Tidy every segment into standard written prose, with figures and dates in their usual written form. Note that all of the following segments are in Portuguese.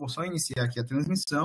vou só iniciar aqui a transmissão.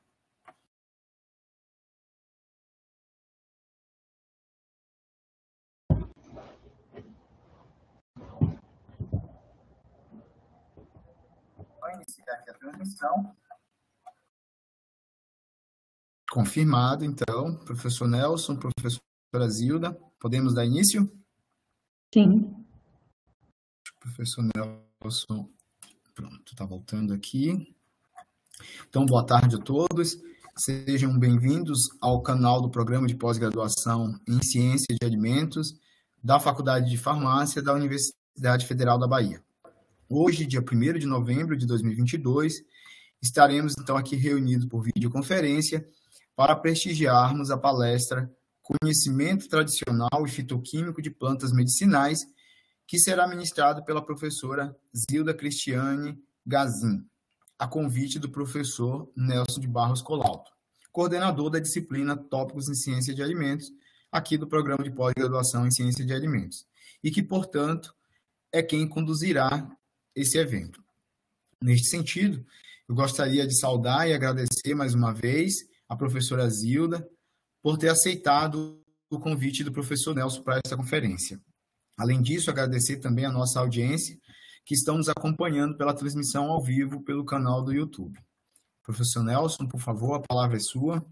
Confirmado, então, professor Nelson, professora Zilda, podemos dar início? Sim. Professor Nelson, pronto, está voltando aqui. Então, boa tarde a todos. Sejam bem-vindos ao canal do Programa de Pós-Graduação em Ciência de Alimentos da Faculdade de Farmácia da Universidade Federal da Bahia. Hoje, dia 1º de novembro de 2022, estaremos, então, aqui reunidos por videoconferência para prestigiarmos a palestra Conhecimento Tradicional e Fitoquímico de Plantas Medicinais, que será ministrado pela professora Zilda Cristiane Gazin, a convite do professor Nelson de Barros Colalto, coordenador da disciplina Tópicos em Ciência de Alimentos, aqui do Programa de Pós-Graduação em Ciência de Alimentos, e que, portanto, é quem conduzirá esse evento. Neste sentido, eu gostaria de saudar e agradecer mais uma vez a professora Zilda por ter aceitado o convite do professor Nelson para essa conferência. Além disso, agradecer também a nossa audiência, que estão nos acompanhando pela transmissão ao vivo pelo canal do YouTube. Professor Nelson, por favor, a palavra é sua.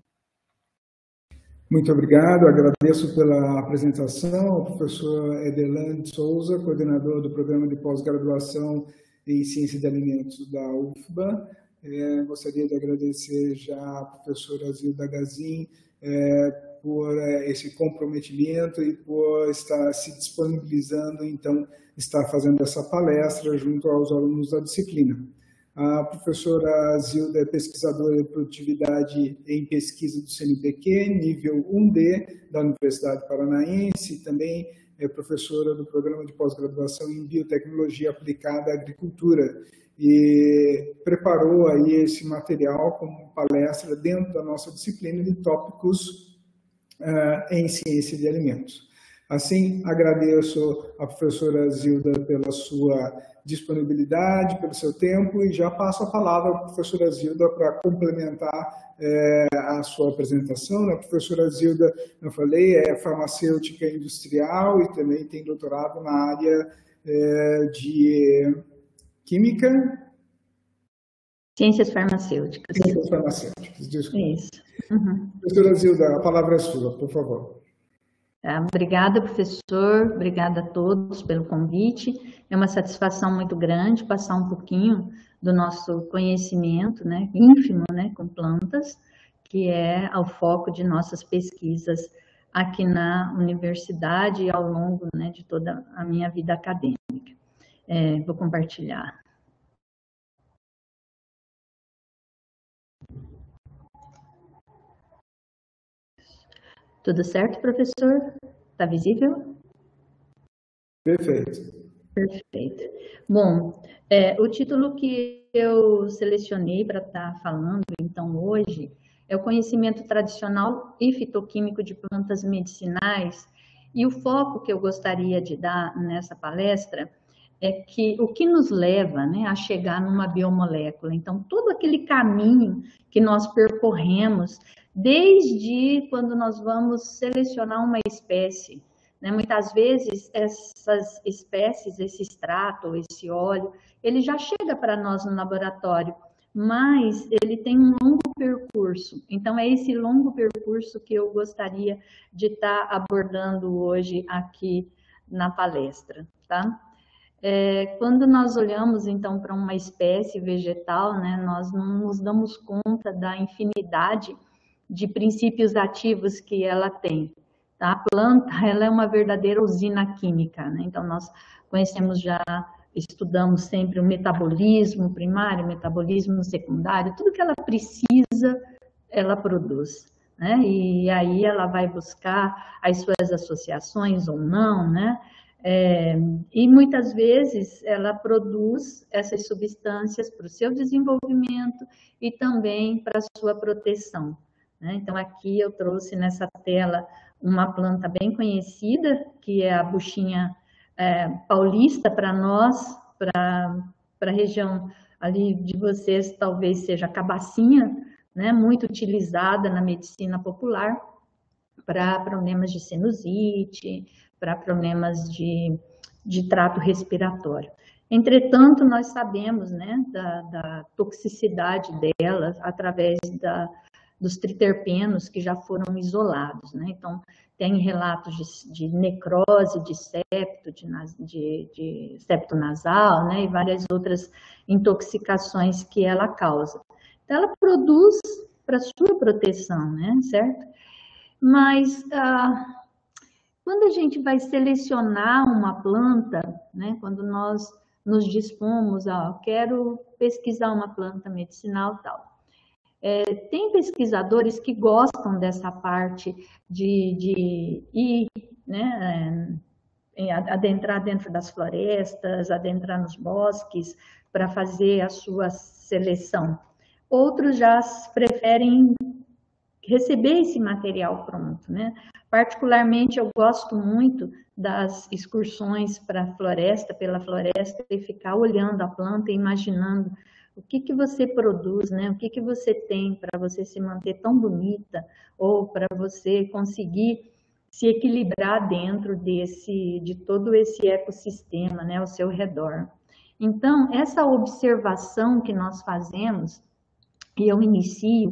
Muito obrigado, agradeço pela apresentação ao professor Ederlan de Souza, coordenador do Programa de Pós-Graduação em Ciência de Alimentos da UFBA. Gostaria de agradecer já a professora Zilda Gazin por esse comprometimento e por estar se disponibilizando, então, estar fazendo essa palestra junto aos alunos da disciplina. A professora Zilda é pesquisadora de produtividade em pesquisa do CNPq, nível 1D, da Universidade Paranaense, também é professora do Programa de Pós-Graduação em Biotecnologia Aplicada à Agricultura, e preparou aí esse material como palestra dentro da nossa disciplina de tópicos em ciência de alimentos. Assim, agradeço à professora Zilda pela sua disponibilidade, pelo seu tempo, e já passo a palavra à professora Zilda para complementar a sua apresentação. A professora Zilda, eu falei, é farmacêutica industrial e também tem doutorado na área de Química? Ciências farmacêuticas. Ciências farmacêuticas, desculpa. Isso. Uhum. Professora Zilda, a palavra é sua, por favor. Obrigada, professor. Obrigada a todos pelo convite. É uma satisfação muito grande passar um pouquinho do nosso conhecimento, né, ínfimo, né, com plantas, que é o foco de nossas pesquisas aqui na universidade e ao longo, né, de toda a minha vida acadêmica. Vou compartilhar. Tudo certo, professor? Está visível? Perfeito. Perfeito. Bom, o título que eu selecionei para estar falando, então, hoje, é o conhecimento tradicional e fitoquímico de plantas medicinais, e o foco que eu gostaria de dar nessa palestra é que o que nos leva, né, a chegar numa biomolécula. Então, todo aquele caminho que nós percorremos, desde quando nós vamos selecionar uma espécie, né? Muitas vezes essas espécies, esse extrato, esse óleo, ele já chega para nós no laboratório, mas ele tem um longo percurso. Então, é esse longo percurso que eu gostaria de estar abordando hoje aqui na palestra, tá? Quando nós olhamos, então, para uma espécie vegetal, né, nós não nos damos conta da infinidade de princípios ativos que ela tem. Tá? A planta, ela é uma verdadeira usina química, né? Então, nós conhecemos já, estudamos sempre o metabolismo primário, o metabolismo secundário, tudo que ela precisa, ela produz, né? E aí ela vai buscar as suas associações ou não, né? E muitas vezes ela produz essas substâncias para o seu desenvolvimento e também para a sua proteção, né? Então, aqui eu trouxe nessa tela uma planta bem conhecida, que é a buchinha paulista para nós, para a região ali de vocês talvez seja a cabacinha, né, muito utilizada na medicina popular para problemas de sinusite, para problemas de trato respiratório. Entretanto, nós sabemos, né, da toxicidade delas através dos triterpenos que já foram isolados, né? Então, tem relatos de necrose de septo, de septo nasal, né? E várias outras intoxicações que ela causa. Então, ela produz para sua proteção, né? Certo? Mas quando a gente vai selecionar uma planta, né? Quando nós nos dispomos a, quero pesquisar uma planta medicinal tal. Tem pesquisadores que gostam dessa parte de ir, né, adentrar dentro das florestas, adentrar nos bosques para fazer a sua seleção. Outros já preferem receber esse material pronto, né? Particularmente, eu gosto muito das excursões para a floresta, pela floresta, e ficar olhando a planta e imaginando o que você produz, né? O que você tem para você se manter tão bonita, ou para você conseguir se equilibrar dentro de todo esse ecossistema, né, ao seu redor. Então, essa observação que nós fazemos, e eu inicio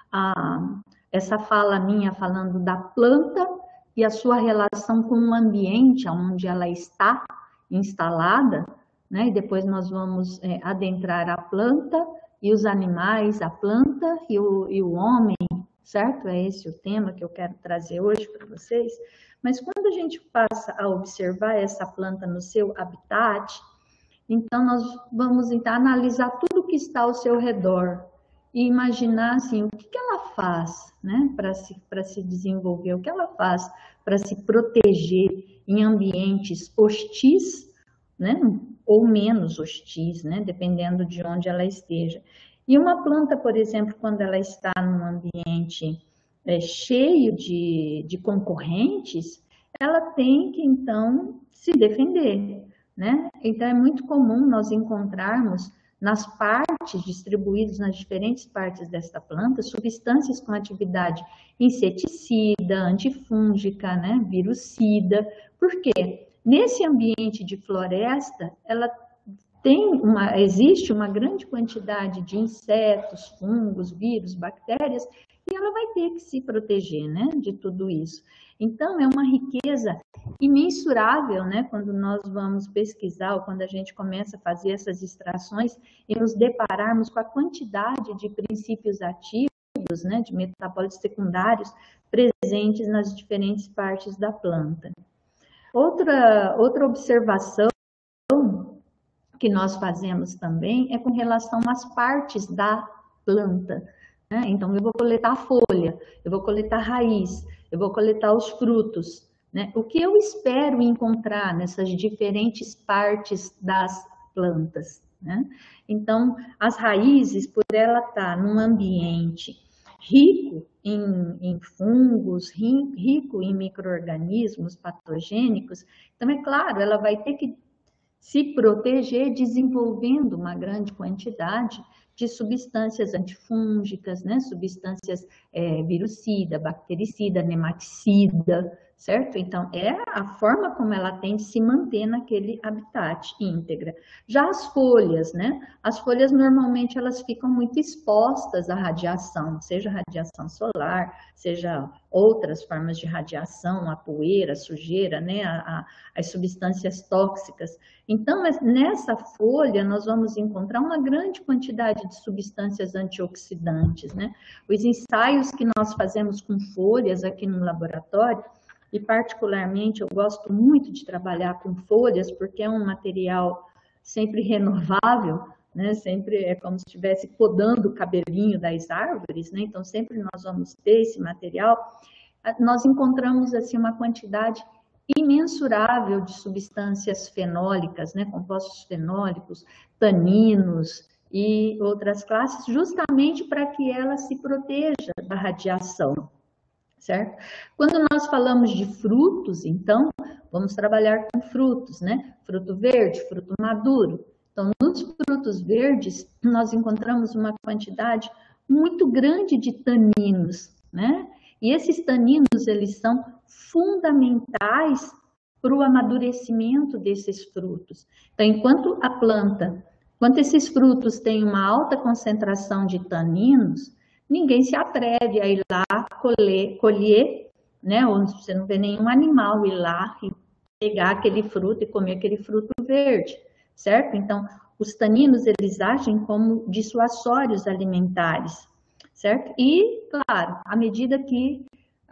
essa fala minha falando da planta e a sua relação com o ambiente onde ela está instalada, né? E depois nós vamos adentrar a planta e os animais, a planta e o homem, certo? É esse o tema que eu quero trazer hoje para vocês. Mas quando a gente passa a observar essa planta no seu habitat, então nós vamos analisar tudo que está ao seu redor e imaginar assim, o que ela faz, né, para se desenvolver, o que ela faz para se proteger em ambientes hostis, né, ou menos hostis, né, dependendo de onde ela esteja. E uma planta, por exemplo, quando ela está num ambiente cheio de concorrentes, ela tem que, então, se defender, né? Então, é muito comum nós encontrarmos nas partes, distribuídas nas diferentes partes desta planta, substâncias com atividade inseticida, antifúngica, né, virucida. Por quê? Nesse ambiente de floresta, existe uma grande quantidade de insetos, fungos, vírus, bactérias, e ela vai ter que se proteger, né, de tudo isso. Então, é uma riqueza imensurável, né, quando nós vamos pesquisar, ou quando a gente começa a fazer essas extrações e nos depararmos com a quantidade de princípios ativos, né, de metabólitos secundários presentes nas diferentes partes da planta. Outra observação que nós fazemos também é com relação às partes da planta, né? Então, eu vou coletar a folha, eu vou coletar a raiz, eu vou coletar os frutos, né? O que eu espero encontrar nessas diferentes partes das plantas, né? Então, as raízes, por ela estar num ambiente rico em fungos, rico em micro-organismos patogênicos, então, é claro, ela vai ter que se proteger desenvolvendo uma grande quantidade de substâncias antifúngicas, né? Substâncias virucida, bactericida, nematicida, certo? Então, é a forma como ela tem de se manter naquele habitat íntegra. Já as folhas, né? As folhas, normalmente, elas ficam muito expostas à radiação, seja radiação solar, seja outras formas de radiação, a poeira, a sujeira, né? As substâncias tóxicas. Então, nessa folha, nós vamos encontrar uma grande quantidade de substâncias antioxidantes, né? Os ensaios que nós fazemos com folhas aqui no laboratório, e particularmente eu gosto muito de trabalhar com folhas, porque é um material sempre renovável, né? Sempre é como se estivesse podando o cabelinho das árvores, né? Então, sempre nós vamos ter esse material. Nós encontramos, assim, uma quantidade imensurável de substâncias fenólicas, né? Compostos fenólicos, taninos e outras classes, justamente para que ela se proteja da radiação, certo? Quando nós falamos de frutos, então, vamos trabalhar com frutos, né? Fruto verde, fruto maduro. Então, no nos frutos verdes, nós encontramos uma quantidade muito grande de taninos, né? E esses taninos, eles são fundamentais para o amadurecimento desses frutos. Então, enquanto esses frutos têm uma alta concentração de taninos, ninguém se atreve a ir lá colher, né? Ou você não vê nenhum animal ir lá e pegar aquele fruto e comer aquele fruto verde, certo? Então, os taninos, eles agem como dissuasórios alimentares, certo? E, claro, à medida que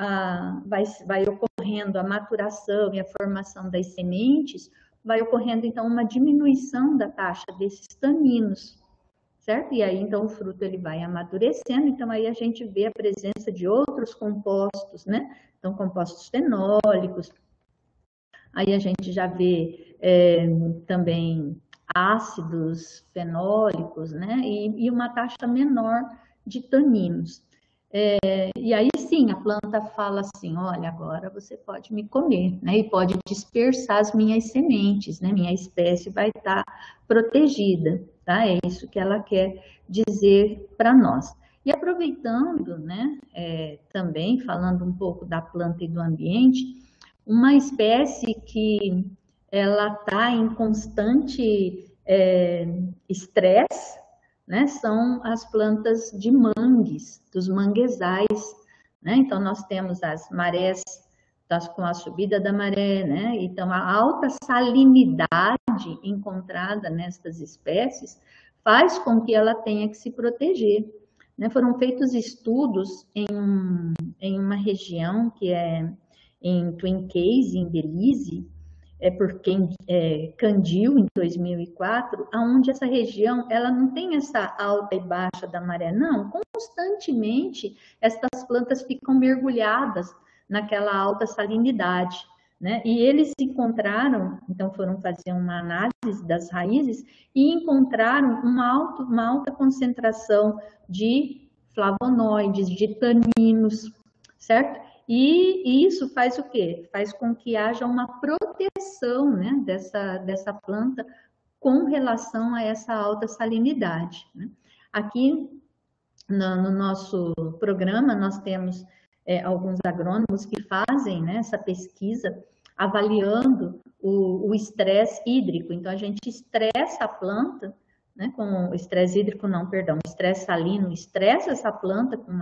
vai ocorrendo a maturação e a formação das sementes, vai ocorrendo, então, uma diminuição da taxa desses taninos, certo? E aí, então, o fruto ele vai amadurecendo, então aí a gente vê a presença de outros compostos, né? Então, compostos fenólicos, aí a gente já vê também ácidos fenólicos, né? E uma taxa menor de taninos. E aí sim, a planta fala assim, olha, agora você pode me comer, né? E pode dispersar as minhas sementes, né? Minha espécie vai estar protegida, tá? É isso que ela quer dizer para nós. E aproveitando, né, também falando um pouco da planta e do ambiente, uma espécie que ela está em constante estresse, né, são as plantas de mangues, dos manguezais, né? Então, nós temos as marés com a subida da maré, né? Então, a alta salinidade encontrada nestas espécies faz com que ela tenha que se proteger, né? Foram feitos estudos em uma região que é em Twin Cays, em Belize, por Candiu, em 2004, onde essa região ela não tem essa alta e baixa da maré, não. Constantemente, essas plantas ficam mergulhadas naquela alta salinidade, né? E eles encontraram, então foram fazer uma análise das raízes e encontraram uma alta concentração de flavonoides, de taninos, certo? E isso faz o quê? Faz com que haja uma proteção, né, dessa planta com relação a essa alta salinidade, né? Aqui no nosso programa nós temos alguns agrônomos que fazem, né, essa pesquisa avaliando o estresse hídrico. Então a gente estressa a planta, né, com estresse hídrico, não, perdão, estresse salino, estressa essa planta com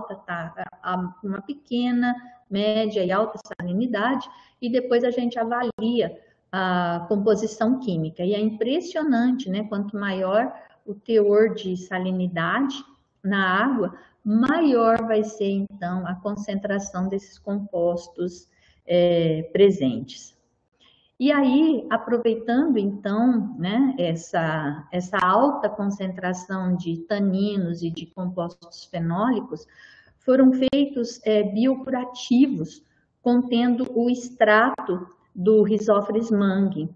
uma pequena, média e alta salinidade, e depois a gente avalia a composição química. E é impressionante, né, quanto maior o teor de salinidade na água, maior vai ser, então, a concentração desses compostos presentes. E aí, aproveitando, então, né, essa alta concentração de taninos e de compostos fenólicos, foram feitos biocurativos contendo o extrato do Rhizophrys mangue.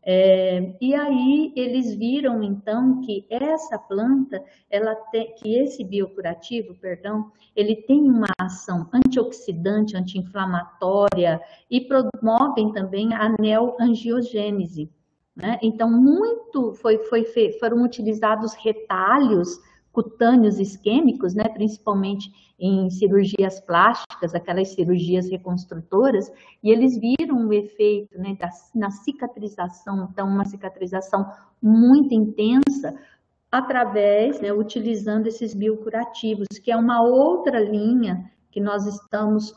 E aí eles viram, então, que essa planta, que esse biocurativo, perdão, ele tem uma ação antioxidante, anti-inflamatória e promovem também a neoangiogênese, né? Então, foram utilizados retalhos cutâneos isquêmicos, né, principalmente em cirurgias plásticas, aquelas cirurgias reconstrutoras, e eles viram o efeito, né, na cicatrização, então uma cicatrização muito intensa, através, né, utilizando esses biocurativos, que é uma outra linha que nós estamos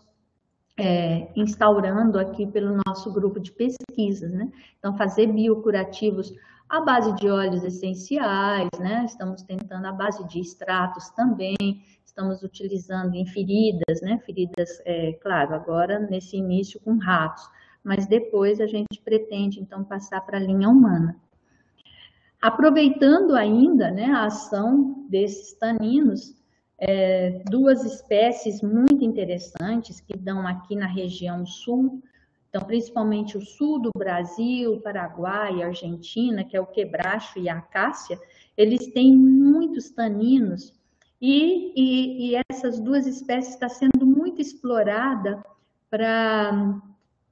instaurando aqui pelo nosso grupo de pesquisas, né? Então, fazer biocurativos à base de óleos essenciais, né? Estamos tentando à base de extratos também, estamos utilizando em feridas, né? Feridas, claro, agora nesse início com ratos, mas depois a gente pretende, então, passar para a linha humana. Aproveitando ainda, né, a ação desses taninos, duas espécies muito interessantes que dão aqui na região sul, então principalmente o sul do Brasil, Paraguai e Argentina, que é o quebracho e a acácia, eles têm muitos taninos e essas duas espécies estão sendo muito exploradas para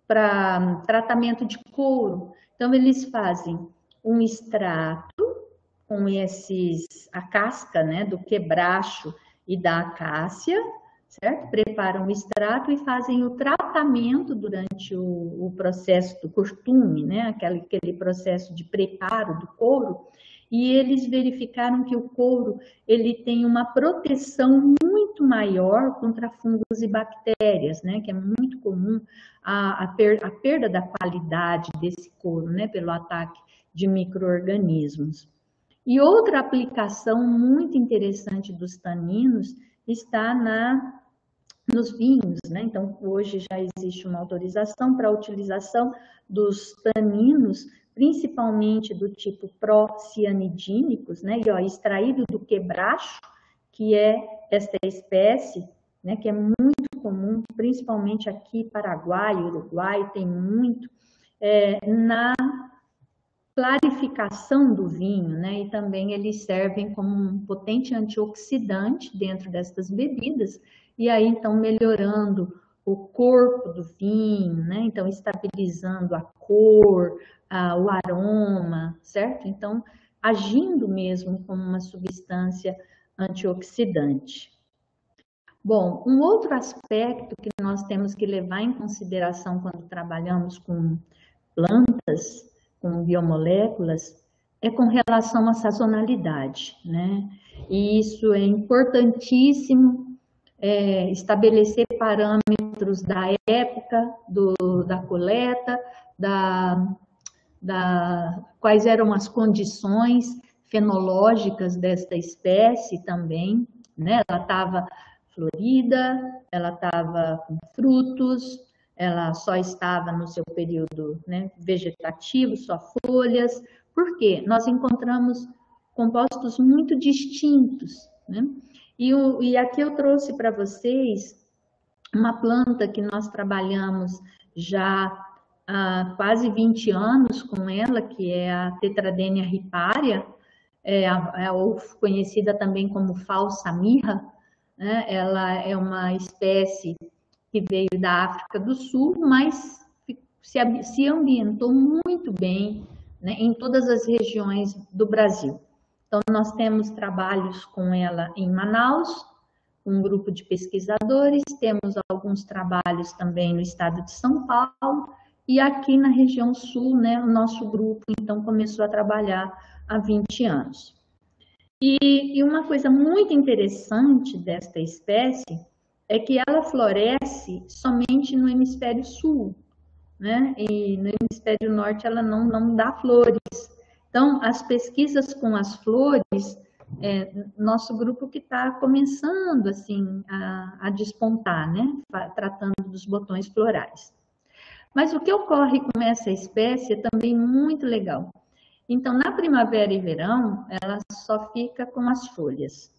tratamento de couro. Então eles fazem um extrato com a casca, né, do quebracho e da acácia, certo? Preparam o extrato e fazem o tratamento durante o processo do cortume, né? Aquele processo de preparo do couro. E eles verificaram que o couro ele tem uma proteção muito maior contra fungos e bactérias, né? Que é muito comum a perda da qualidade desse couro, né? Pelo ataque de micro-organismos. E outra aplicação muito interessante dos taninos está nos vinhos, né? Então, hoje já existe uma autorização para a utilização dos taninos, principalmente do tipo procianidínicos, né? E, ó, extraído do quebracho, que é esta espécie, né? Que é muito comum, principalmente aqui, Paraguai, Uruguai, tem muito, na clarificação do vinho, né? E também eles servem como um potente antioxidante dentro destas bebidas, e aí então melhorando o corpo do vinho, né? Então estabilizando a cor, o aroma, certo? Então agindo mesmo como uma substância antioxidante. Bom, um outro aspecto que nós temos que levar em consideração quando trabalhamos com plantas, com biomoléculas, é com relação à sazonalidade, né? E isso é importantíssimo, estabelecer parâmetros da época da coleta, quais eram as condições fenológicas desta espécie também, né? Ela estava florida, ela estava com frutos, ela só estava no seu período, né, vegetativo, só folhas. Por quê? Nós encontramos compostos muito distintos, né? E aqui eu trouxe para vocês uma planta que nós trabalhamos já há quase 20 anos com ela, que é a Tetradenia ripária, ou conhecida também como falsa mirra, né? Ela é uma espécie que veio da África do Sul, mas se ambientou muito bem, né, em todas as regiões do Brasil. Então, nós temos trabalhos com ela em Manaus, um grupo de pesquisadores, temos alguns trabalhos também no estado de São Paulo, e aqui na região sul, né, o nosso grupo, então, começou a trabalhar há 20 anos. E uma coisa muito interessante desta espécie é que ela floresce somente no hemisfério sul, né? E no hemisfério norte ela não dá flores. Então, as pesquisas com as flores, nosso grupo que está começando assim a despontar, né? Tratando dos botões florais. Mas o que ocorre com essa espécie é também muito legal. Então, na primavera e verão, ela só fica com as folhas.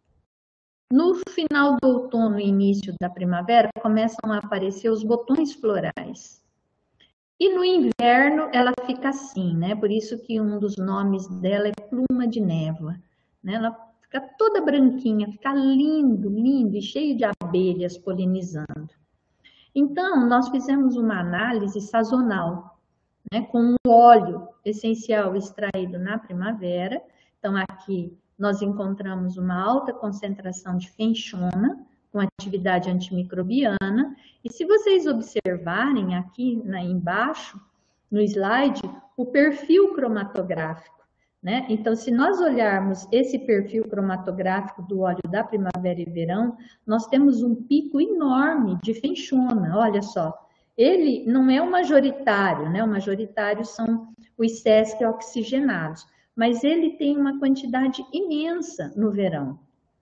No final do outono e início da primavera, começam a aparecer os botões florais. E no inverno, ela fica assim, né? Por isso que um dos nomes dela é pluma de névoa, né? Ela fica toda branquinha, fica lindo, lindo e cheio de abelhas polinizando. Então, nós fizemos uma análise sazonal, né? Com o óleo essencial extraído na primavera. Então, aqui nós encontramos uma alta concentração de fenchona, com atividade antimicrobiana, e se vocês observarem aqui embaixo, no slide, o perfil cromatográfico, né? Então, se nós olharmos esse perfil cromatográfico do óleo da primavera e verão, nós temos um pico enorme de fenchona, olha só. Ele não é o majoritário, né? O majoritário são os sesc oxigenados, mas ele tem uma quantidade imensa no verão.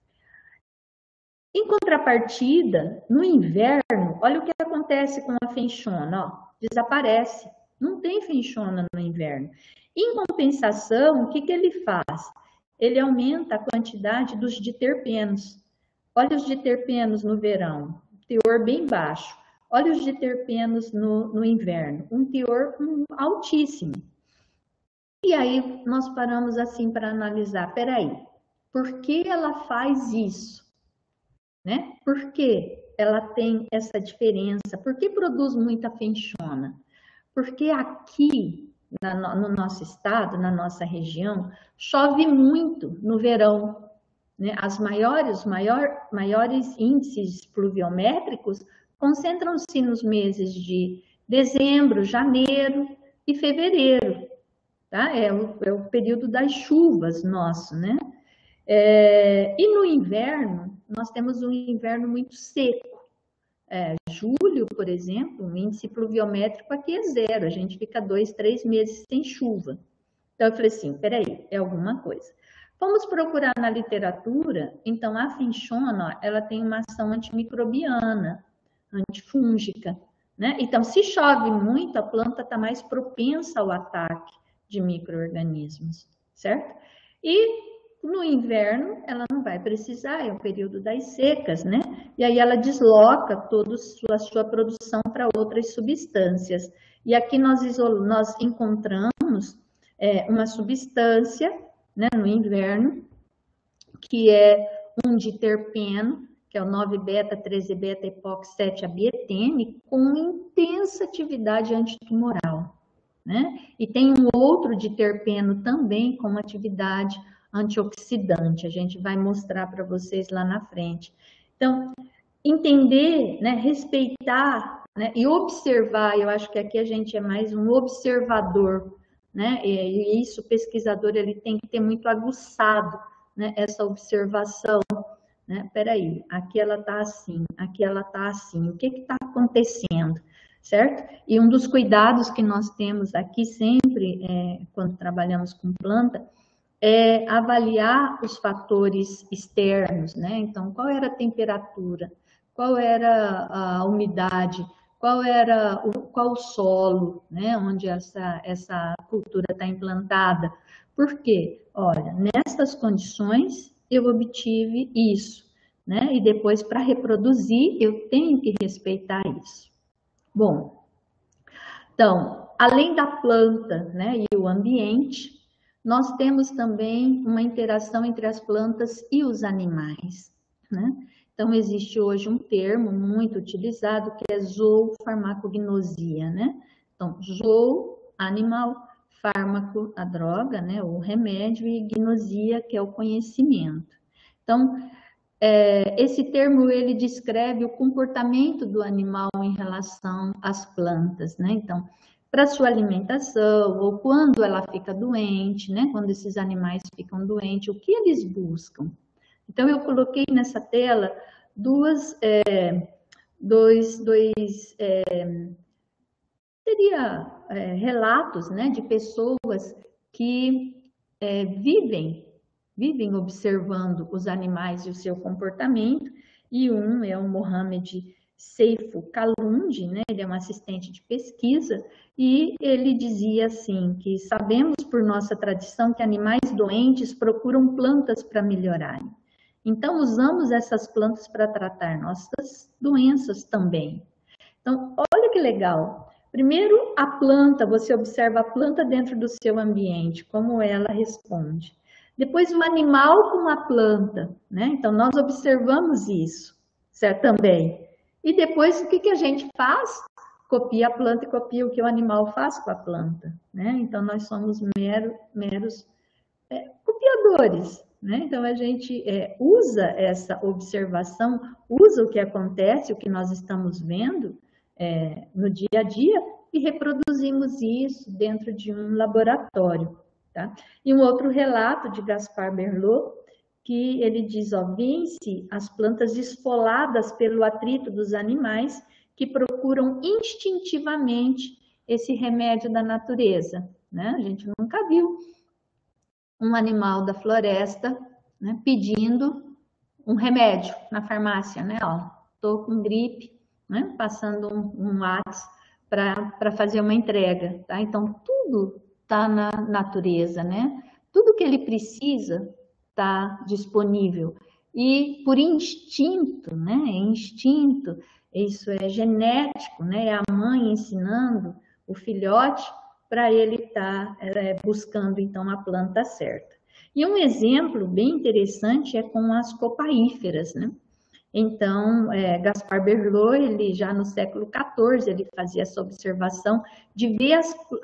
Em contrapartida, no inverno, olha o que acontece com a fenchona, ó, desaparece, não tem fenchona no inverno. Em compensação, o que ele faz? Ele aumenta a quantidade dos diterpenos. Olha os diterpenos no verão, teor bem baixo. Olha os diterpenos no inverno, um teor altíssimo. E aí nós paramos assim para analisar, peraí, por que ela faz isso? Né? Por que ela tem essa diferença? Por que produz muita fenchona? Porque aqui no nosso estado, na nossa região, chove muito no verão, né? Os maiores índices pluviométricos concentram-se nos meses de dezembro, janeiro e fevereiro, tá? É o período das chuvas nosso, né? E no inverno, nós temos um inverno muito seco. Julho, por exemplo, o índice pluviométrico aqui é 0, a gente fica 2, 3 meses sem chuva. Então eu falei assim, peraí, é alguma coisa. Vamos procurar na literatura, então a finchona, ela tem uma ação antimicrobiana, antifúngica, né? Então se chove muito, a planta está mais propensa ao ataque de micro-organismos, certo? E no inverno, ela não vai precisar, é o período das secas, né? E aí ela desloca toda a sua produção para outras substâncias. E aqui nós encontramos uma substância, né, no inverno, que é um diterpeno, que é o 9-beta-13-beta-epox-7-abietene, com intensa atividade antitumoral, né? E tem um outro diterpeno também com atividade antioxidante, a gente vai mostrar para vocês lá na frente. Então, entender, né, respeitar, né, e observar, eu acho que aqui a gente é mais um observador, né, e isso o pesquisador ele tem que ter muito aguçado, né, essa observação, né, peraí, aqui ela está assim, aqui ela está assim, o que está acontecendo, certo? E um dos cuidados que nós temos aqui sempre, quando trabalhamos com planta, é avaliar os fatores externos, né? Então, qual era a temperatura, qual era a umidade, qual o solo, né? Onde essa cultura está implantada. Por quê? Olha, nessas condições eu obtive isso, né? E depois, para reproduzir, eu tenho que respeitar isso. Bom, então, além da planta, né, e o ambiente, nós temos também uma interação entre as plantas e os animais, né? Então, existe hoje um termo muito utilizado que é zoofarmacognosia, né? Então, zoo, animal, fármaco, a droga, né? O remédio, e gnosia, que é o conhecimento. Então, esse termo, ele descreve o comportamento do animal em relação às plantas, né? Então, para sua alimentação, ou quando ela fica doente, né? Quando esses animais ficam doentes, o que eles buscam? Então, eu coloquei nessa tela relatos, né? De pessoas que vivem observando os animais e o seu comportamento, e um é o Mohamed Seifo Kalungi, né? Ele é um assistente de pesquisa, e ele dizia assim, que sabemos por nossa tradição que animais doentes procuram plantas para melhorarem. Então, usamos essas plantas para tratar nossas doenças também. Então, olha que legal. Primeiro, a planta, você observa a planta dentro do seu ambiente, como ela responde. Depois, o animal com a planta, né? Então, nós observamos isso, certo? Também. E depois, o que a gente faz? Copia a planta e copia o que o animal faz com a planta, né? Então, nós somos meros copiadores, né? Então, a gente usa essa observação, usa o que acontece, o que nós estamos vendo no dia a dia, e reproduzimos isso dentro de um laboratório, tá? E um outro relato de Gaspar Berlot, que ele diz, ó, vence as plantas esfoladas pelo atrito dos animais que procuram instintivamente esse remédio da natureza, né? A gente nunca viu um animal da floresta, né, pedindo um remédio na farmácia, né? Ó, tô com gripe, né? Passando um WhatsApp para fazer uma entrega, tá? Então, tudo está na natureza, né? Tudo que ele precisa está disponível. E por instinto, né? Instinto, isso é genético, né? É a mãe ensinando o filhote para ele estar buscando, então, a planta certa. E um exemplo bem interessante é com as copaíferas, né? Então, Gaspar Berlot, ele já no século XIV, ele fazia essa observação de ver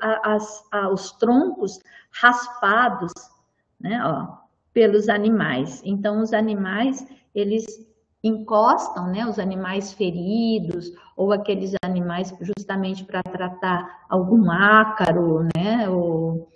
os troncos raspados, né, ó, pelos animais. Então, os animais, eles encostam, né, os animais feridos, ou aqueles animais justamente para tratar algum ácaro, né, ou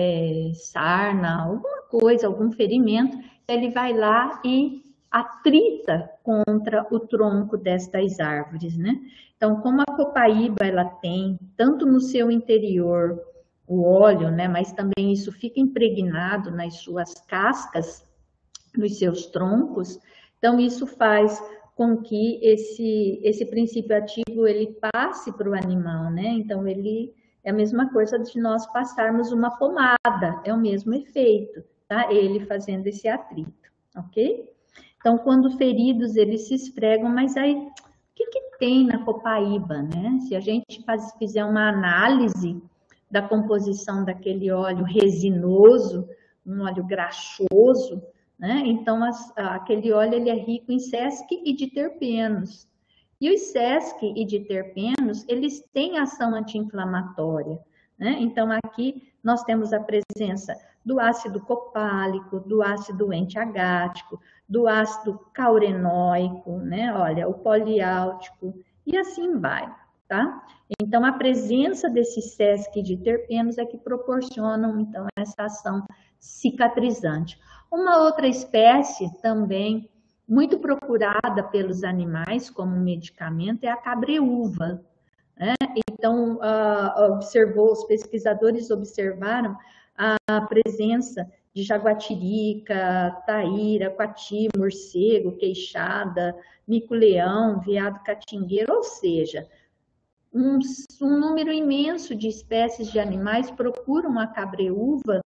sarna, alguma coisa, algum ferimento, ele vai lá e atrita contra o tronco destas árvores, né? Então, como a copaíba, ela tem, tanto no seu interior, o óleo, né? Mas também isso fica impregnado nas suas cascas, nos seus troncos. Então, isso faz com que esse princípio ativo, ele passe para o animal, né? Então, ele é a mesma coisa de nós passarmos uma pomada, é o mesmo efeito, tá? Ele fazendo esse atrito, ok? Então, quando feridos, eles se esfregam, mas aí, o que tem na copaíba, né? Se a gente fizer uma análise da composição daquele óleo resinoso, um óleo graxoso, né? Então, aquele óleo, ele é rico em sesc e diterpenos. E os sesc e diterpenos, eles têm ação anti-inflamatória, né? Então, aqui nós temos a presença do ácido copálico, do ácido ente-agático, do ácido caurenóico, né? Olha, o poliáltico, e assim vai, tá? Então, a presença desses sesc de terpenos é que proporcionam, então, essa ação cicatrizante. Uma outra espécie também muito procurada pelos animais como medicamento é a cabreúva, né? Então, os pesquisadores observaram a presença de jaguatirica, taíra, coati, morcego, queixada, mico-leão, veado catingueiro, ou seja, um número imenso de espécies de animais procuram a cabreúva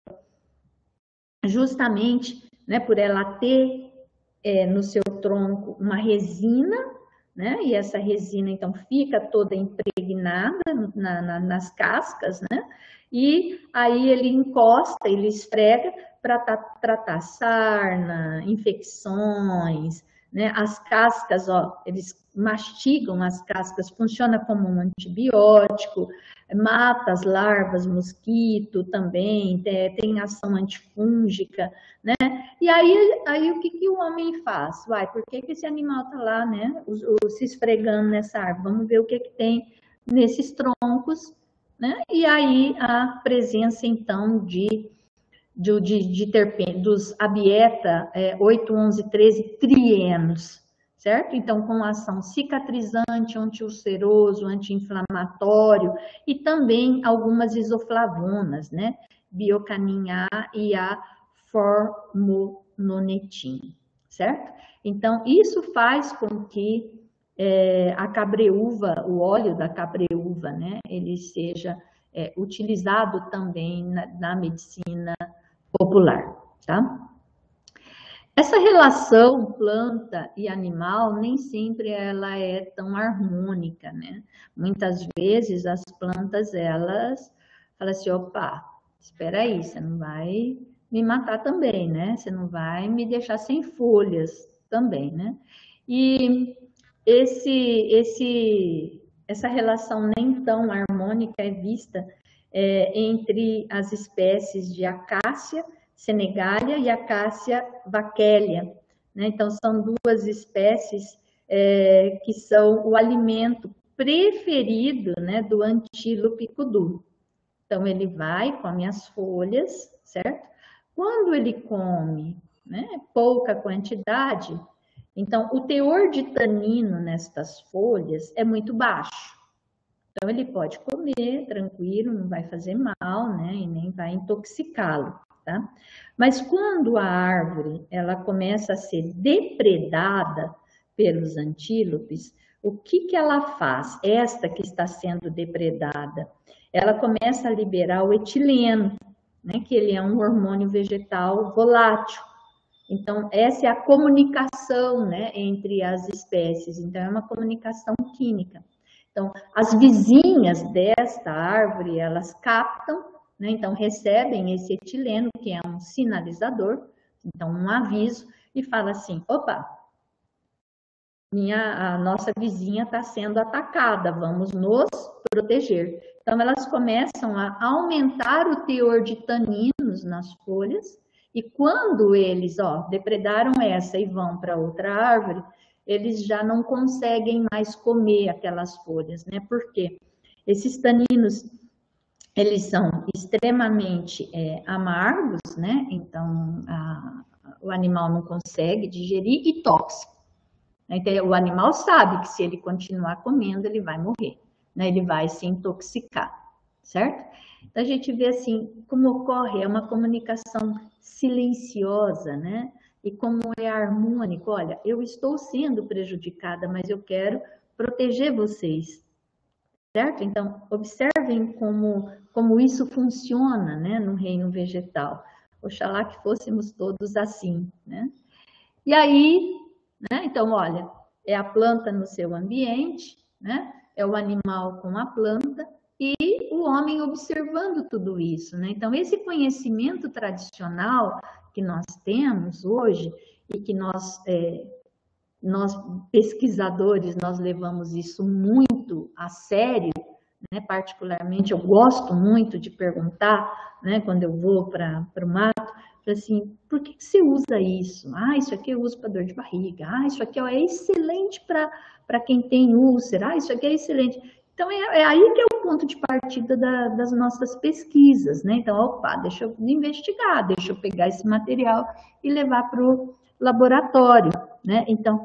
justamente, né, por ela ter no seu tronco uma resina, né, e essa resina então fica toda impregnada nas cascas, né, e aí ele encosta, ele esfrega para tratar sarna, infecções, né, as cascas, ó, eles mastigam as cascas, funciona como um antibiótico, mata as larvas, mosquito também, tem ação antifúngica, né? E aí o que o homem faz? Por que esse animal está lá, né? Se esfregando nessa árvore? Vamos ver o que tem nesses troncos, né? E aí a presença, então, de terpenos, dos abieta 8, 11, 13 trienos, certo? Então, com ação cicatrizante, antiulceroso, anti-inflamatório e também algumas isoflavonas, né? Biocanin A e a formononetin, certo? Então, isso faz com que a cabreúva, o óleo da cabreúva, né? Ele seja utilizado também na medicina popular, tá? Essa relação planta e animal nem sempre ela é tão harmônica, né? Muitas vezes as plantas, elas falam assim, opa, espera aí, você não vai me matar também, né? Você não vai me deixar sem folhas também, né? E essa relação nem tão harmônica é vista entre as espécies de acácia senegália e acácia vachellia, né? Então, são duas espécies que são o alimento preferido, né, do antílope kudu. Então, ele vai, come as folhas, certo? Quando ele come, né, pouca quantidade, então, o teor de tanino nestas folhas é muito baixo. Então, ele pode comer tranquilo, não vai fazer mal, né? E nem vai intoxicá-lo, tá? Mas quando a árvore, ela começa a ser depredada pelos antílopes, o que ela faz? Esta que está sendo depredada, ela começa a liberar o etileno, né? Que ele é um hormônio vegetal volátil. Então, essa é a comunicação, né, entre as espécies. Então, é uma comunicação química. Então, as vizinhas desta árvore, elas captam, né, então recebem esse etileno, que é um sinalizador, então um aviso, e fala assim, opa, a nossa vizinha está sendo atacada, vamos nos proteger. Então, elas começam a aumentar o teor de taninos nas folhas, e quando eles, depredaram essa e vão para outra árvore, eles já não conseguem mais comer aquelas folhas, né? Por quê? Esses taninos, eles são extremamente amargos, né? Então, o animal não consegue digerir, e tóxico. Então, o animal sabe que se ele continuar comendo, ele vai morrer, né? Ele vai se intoxicar, certo? Então, a gente vê assim, como ocorre, é uma comunicação silenciosa, né? E como é harmônico. Olha, eu estou sendo prejudicada, mas eu quero proteger vocês, certo? Então, observem como isso funciona, né, no reino vegetal. Oxalá que fôssemos todos assim, né? E aí, né, então, olha, é a planta no seu ambiente, né? É o animal com a planta e o homem observando tudo isso, né? Então, esse conhecimento tradicional que nós temos hoje e que nós pesquisadores, nós levamos isso muito a sério, né? Particularmente, eu gosto muito de perguntar, né, quando eu vou para o mato, assim, por que você usa isso? Isso aqui eu uso para dor de barriga. Isso aqui é excelente para quem tem úlcera. Isso aqui é excelente. Então, é aí que é o ponto de partida das nossas pesquisas, né? Então, opa, deixa eu investigar, deixa eu pegar esse material e levar para o laboratório, né? Então,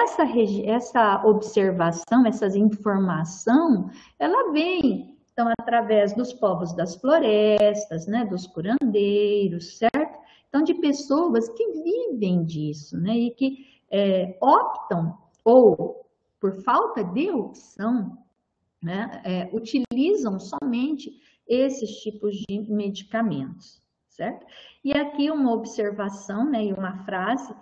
essa observação, essa informação, ela vem, então, através dos povos das florestas, né? Dos curandeiros, certo? Então, de pessoas que vivem disso, né? E que optam, ou por falta de opção, né, utilizam somente esses tipos de medicamentos, certo? E aqui uma observação, né, e uma frase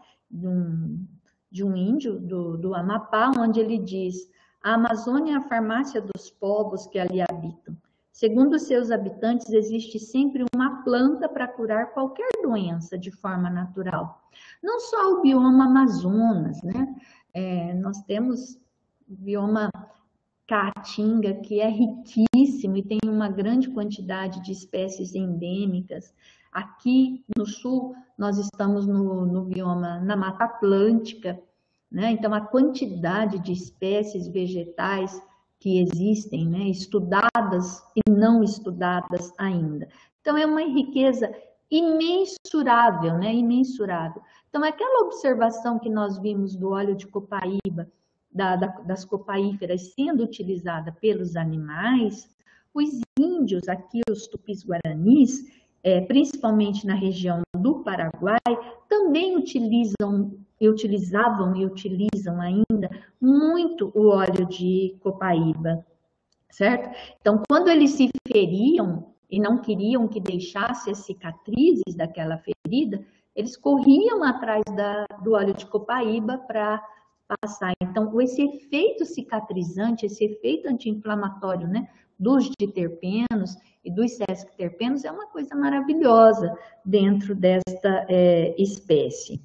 de um índio do Amapá, onde ele diz: a Amazônia é a farmácia dos povos que ali habitam. Segundo seus habitantes, existe sempre uma planta para curar qualquer doença de forma natural. Não só o bioma Amazonas, né? Nós temos o bioma Caatinga, que é riquíssimo e tem uma grande quantidade de espécies endêmicas. Aqui no sul, nós estamos no bioma, na Mata Atlântica, né? Então, a quantidade de espécies vegetais que existem, né? Estudadas e não estudadas ainda. Então, é uma riqueza imensurável, né? Imensurável. Então, aquela observação que nós vimos do óleo de copaíba, das copaíferas sendo utilizada pelos animais, os índios, aqui os tupis-guaranis, principalmente na região do Paraguai, também utilizavam e utilizam ainda muito o óleo de copaíba, certo? Então, quando eles se feriam e não queriam que deixasse as cicatrizes daquela ferida, eles corriam atrás do óleo de copaíba para passar. Então, esse efeito cicatrizante, esse efeito anti-inflamatório, né, dos diterpenos e dos sesquiterpenos é uma coisa maravilhosa dentro desta espécie.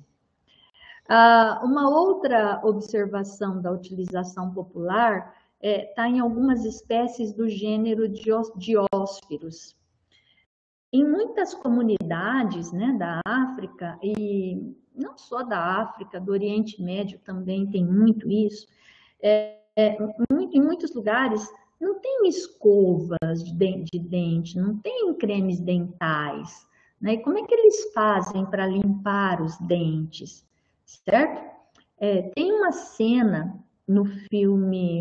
Uma outra observação da utilização popular está em algumas espécies do gênero Diósfiros. Em muitas comunidades, né, da África, e não só da África, do Oriente Médio também tem muito isso, em muitos lugares não tem escovas de dente, não tem cremes dentais, né? E como é que eles fazem para limpar os dentes, certo? Tem uma cena no filme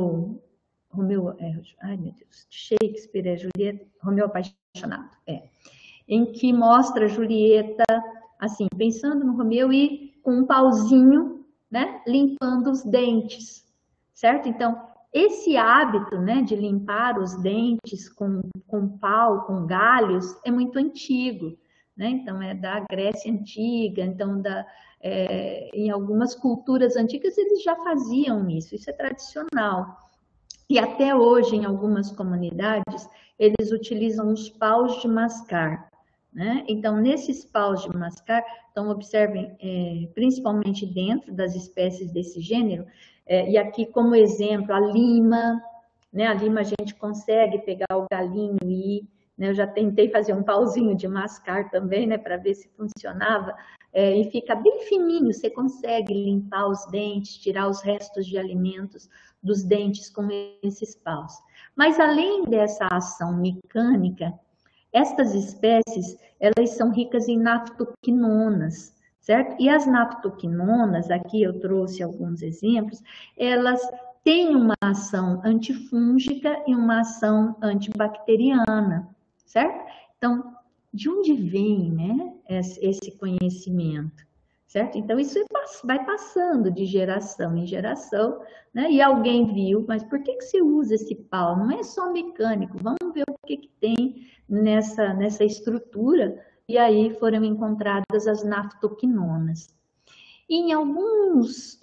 ai meu Deus, Shakespeare, Julieta, Romeu Apaixonado, em que mostra Julieta, assim, pensando no Romeu e com um pauzinho, né, limpando os dentes, certo? Então, esse hábito, né, de limpar os dentes com pau, com galhos, é muito antigo, né? Então, é da Grécia Antiga, então, em algumas culturas antigas eles já faziam isso é tradicional. E até hoje, em algumas comunidades, eles utilizam os paus de mascar, né? Então, nesses paus de mascar, então observem, principalmente dentro das espécies desse gênero, e aqui como exemplo, a lima, né? A lima a gente consegue pegar o galinho e, né? Eu já tentei fazer um pauzinho de mascar também, né? Para ver se funcionava, e fica bem fininho, você consegue limpar os dentes, tirar os restos de alimentos dos dentes com esses paus. Mas além dessa ação mecânica, estas espécies, elas são ricas em naftoquinonas, certo? E as naftoquinonas, aqui eu trouxe alguns exemplos, elas têm uma ação antifúngica e uma ação antibacteriana, certo? Então, de onde vem, né, esse conhecimento? Certo? Então, isso vai passando de geração em geração, né? E alguém viu, mas por que você usa esse pau? Não é só mecânico, vamos ver o que tem nessa estrutura, e aí foram encontradas as naftoquinonas. Em alguns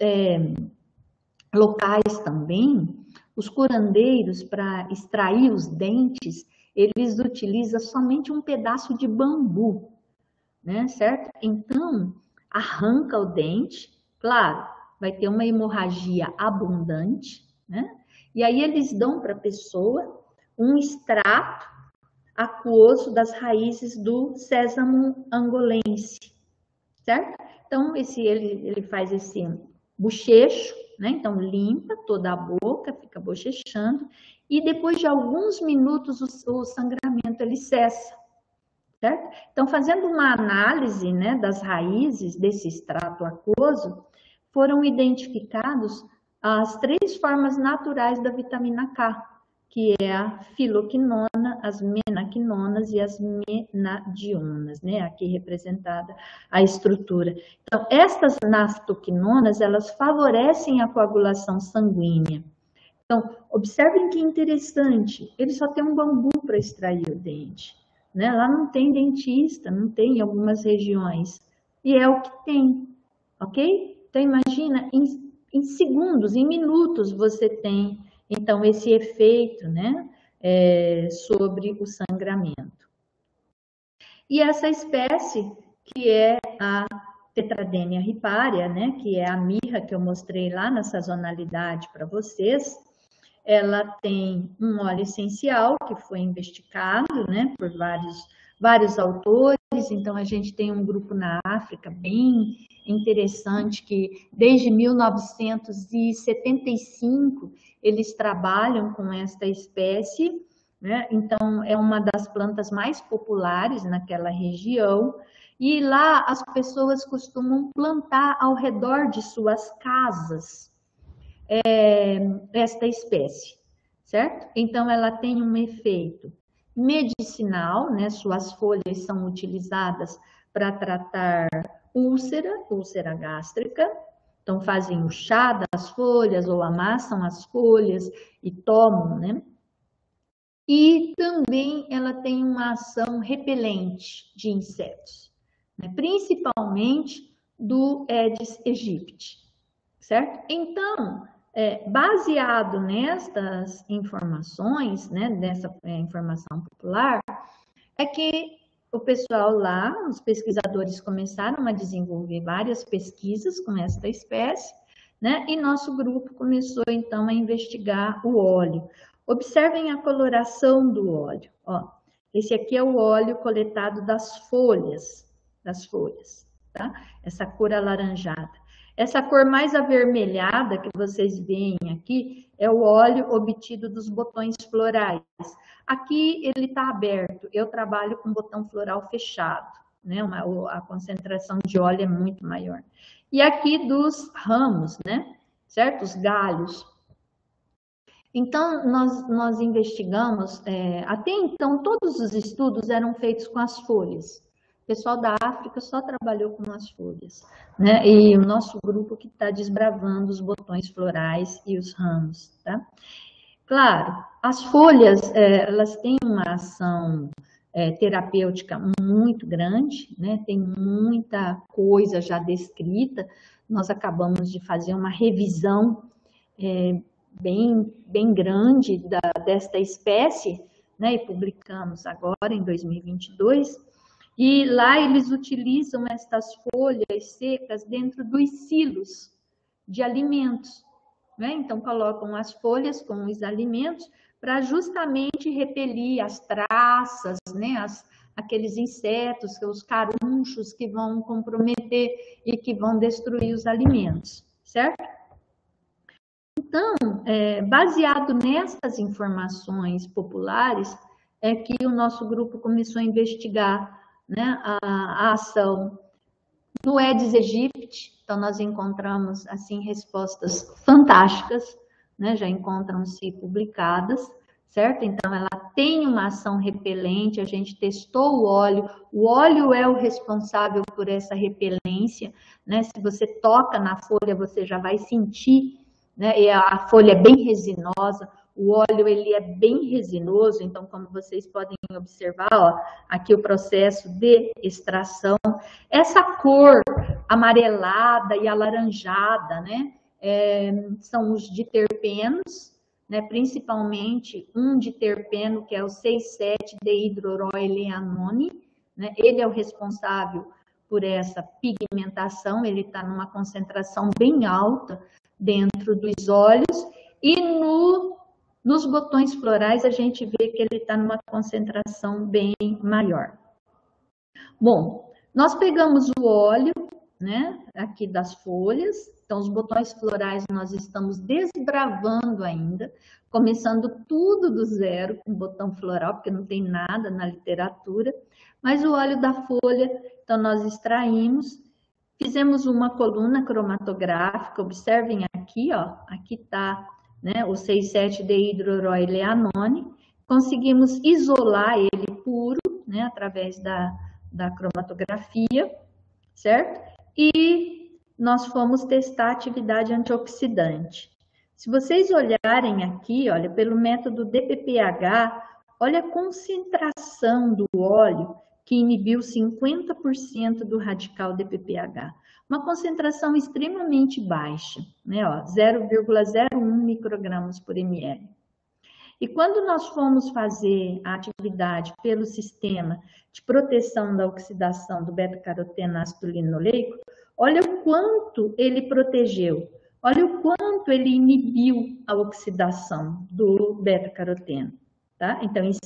locais também, os curandeiros, para extrair os dentes, eles utilizam somente um pedaço de bambu, né? Certo? Então, arranca o dente, claro, vai ter uma hemorragia abundante, né? E aí eles dão para a pessoa um extrato aquoso das raízes do sésamo angolense, certo? Então, ele faz esse bochecho, né? Então, limpa toda a boca, fica bochechando, e depois de alguns minutos o sangramento ele cessa. Certo? Então, fazendo uma análise, né, das raízes desse extrato aquoso, foram identificados as 3 formas naturais da vitamina K, que é a filoquinona, as menaquinonas e as menadionas, né, aqui representada a estrutura. Então, estas naftoquinonas, elas favorecem a coagulação sanguínea. Então, observem que interessante, ele só tem um bambu para extrair o dente. Né? Lá não tem dentista, não tem em algumas regiões. E é o que tem, ok? Então, imagina, em segundos, em minutos, você tem, então, esse efeito, né, sobre o sangramento. E essa espécie, que é a Tetradenia riparia, né, que é a mirra que eu mostrei lá na sazonalidade para vocês, ela tem um óleo essencial que foi investigado, né, por vários autores. Então, a gente tem um grupo na África bem interessante que, desde 1975, eles trabalham com esta espécie, né? Então, é uma das plantas mais populares naquela região. E lá as pessoas costumam plantar ao redor de suas casas esta espécie, certo? Então, ela tem um efeito medicinal, né? Suas folhas são utilizadas para tratar úlcera gástrica. Então, fazem o chá das folhas ou amassam as folhas e tomam, né? E também ela tem uma ação repelente de insetos, né? Principalmente do Aedes aegypti, certo? Então, baseado nestas informações, né, dessa informação popular, é que o pessoal lá, os pesquisadores começaram a desenvolver várias pesquisas com esta espécie, né, e nosso grupo começou então a investigar o óleo. Observem a coloração do óleo. Ó, esse aqui é o óleo coletado das folhas, tá? Essa cor alaranjada. Essa cor mais avermelhada que vocês veem aqui é o óleo obtido dos botões florais. Aqui ele está aberto, eu trabalho com botão floral fechado, né? A concentração de óleo é muito maior. E aqui dos ramos, né? Certo? Os galhos. Então, nós investigamos, até então todos os estudos eram feitos com as folhas. O pessoal da África só trabalhou com as folhas, né? E o nosso grupo que está desbravando os botões florais e os ramos, tá? Claro, as folhas, elas têm uma ação terapêutica muito grande, né? Tem muita coisa já descrita. Nós acabamos de fazer uma revisão bem grande desta espécie, né? E publicamos agora em 2022. E lá eles utilizam estas folhas secas dentro dos silos de alimentos, né? Então colocam as folhas com os alimentos para justamente repelir as traças, né? Aqueles insetos, os carunchos que vão comprometer e que vão destruir os alimentos, certo? Então, baseado nessas informações populares, é que o nosso grupo começou a investigar, né, a ação no Aedes aegypti. Então, nós encontramos, assim, respostas fantásticas, né, já encontram-se publicadas, certo? Então, ela tem uma ação repelente, a gente testou o óleo é o responsável por essa repelência, né? Se você toca na folha, você já vai sentir, né? E a folha é bem resinosa, o óleo ele é bem resinoso, então como vocês podem observar, ó, aqui o processo de extração, essa cor amarelada e alaranjada, né? São os diterpenos, né? Principalmente um diterpeno que é o 6,7-deidroroileanone, né? Ele é o responsável por essa pigmentação, ele está numa concentração bem alta dentro dos óleos, e nos botões florais a gente vê que ele está numa concentração bem maior. Bom, nós pegamos o óleo, né, aqui das folhas, então os botões florais nós estamos desbravando ainda, começando tudo do zero com botão floral, porque não tem nada na literatura, mas o óleo da folha, então nós extraímos, fizemos uma coluna cromatográfica, observem aqui, ó, aqui está, né, o 6,7-deidroroileanone, conseguimos isolar ele puro, né, através da cromatografia, certo? E nós fomos testar a atividade antioxidante. Se vocês olharem aqui, olha, pelo método DPPH, olha a concentração do óleo que inibiu 50% do radical DPPH. Uma concentração extremamente baixa, né? 0,01 microgramas por ml. E quando nós fomos fazer a atividade pelo sistema de proteção da oxidação do beta-caroteno ácido linoleico, olha o quanto ele protegeu, olha o quanto ele inibiu a oxidação do beta-caroteno, tá? Então, em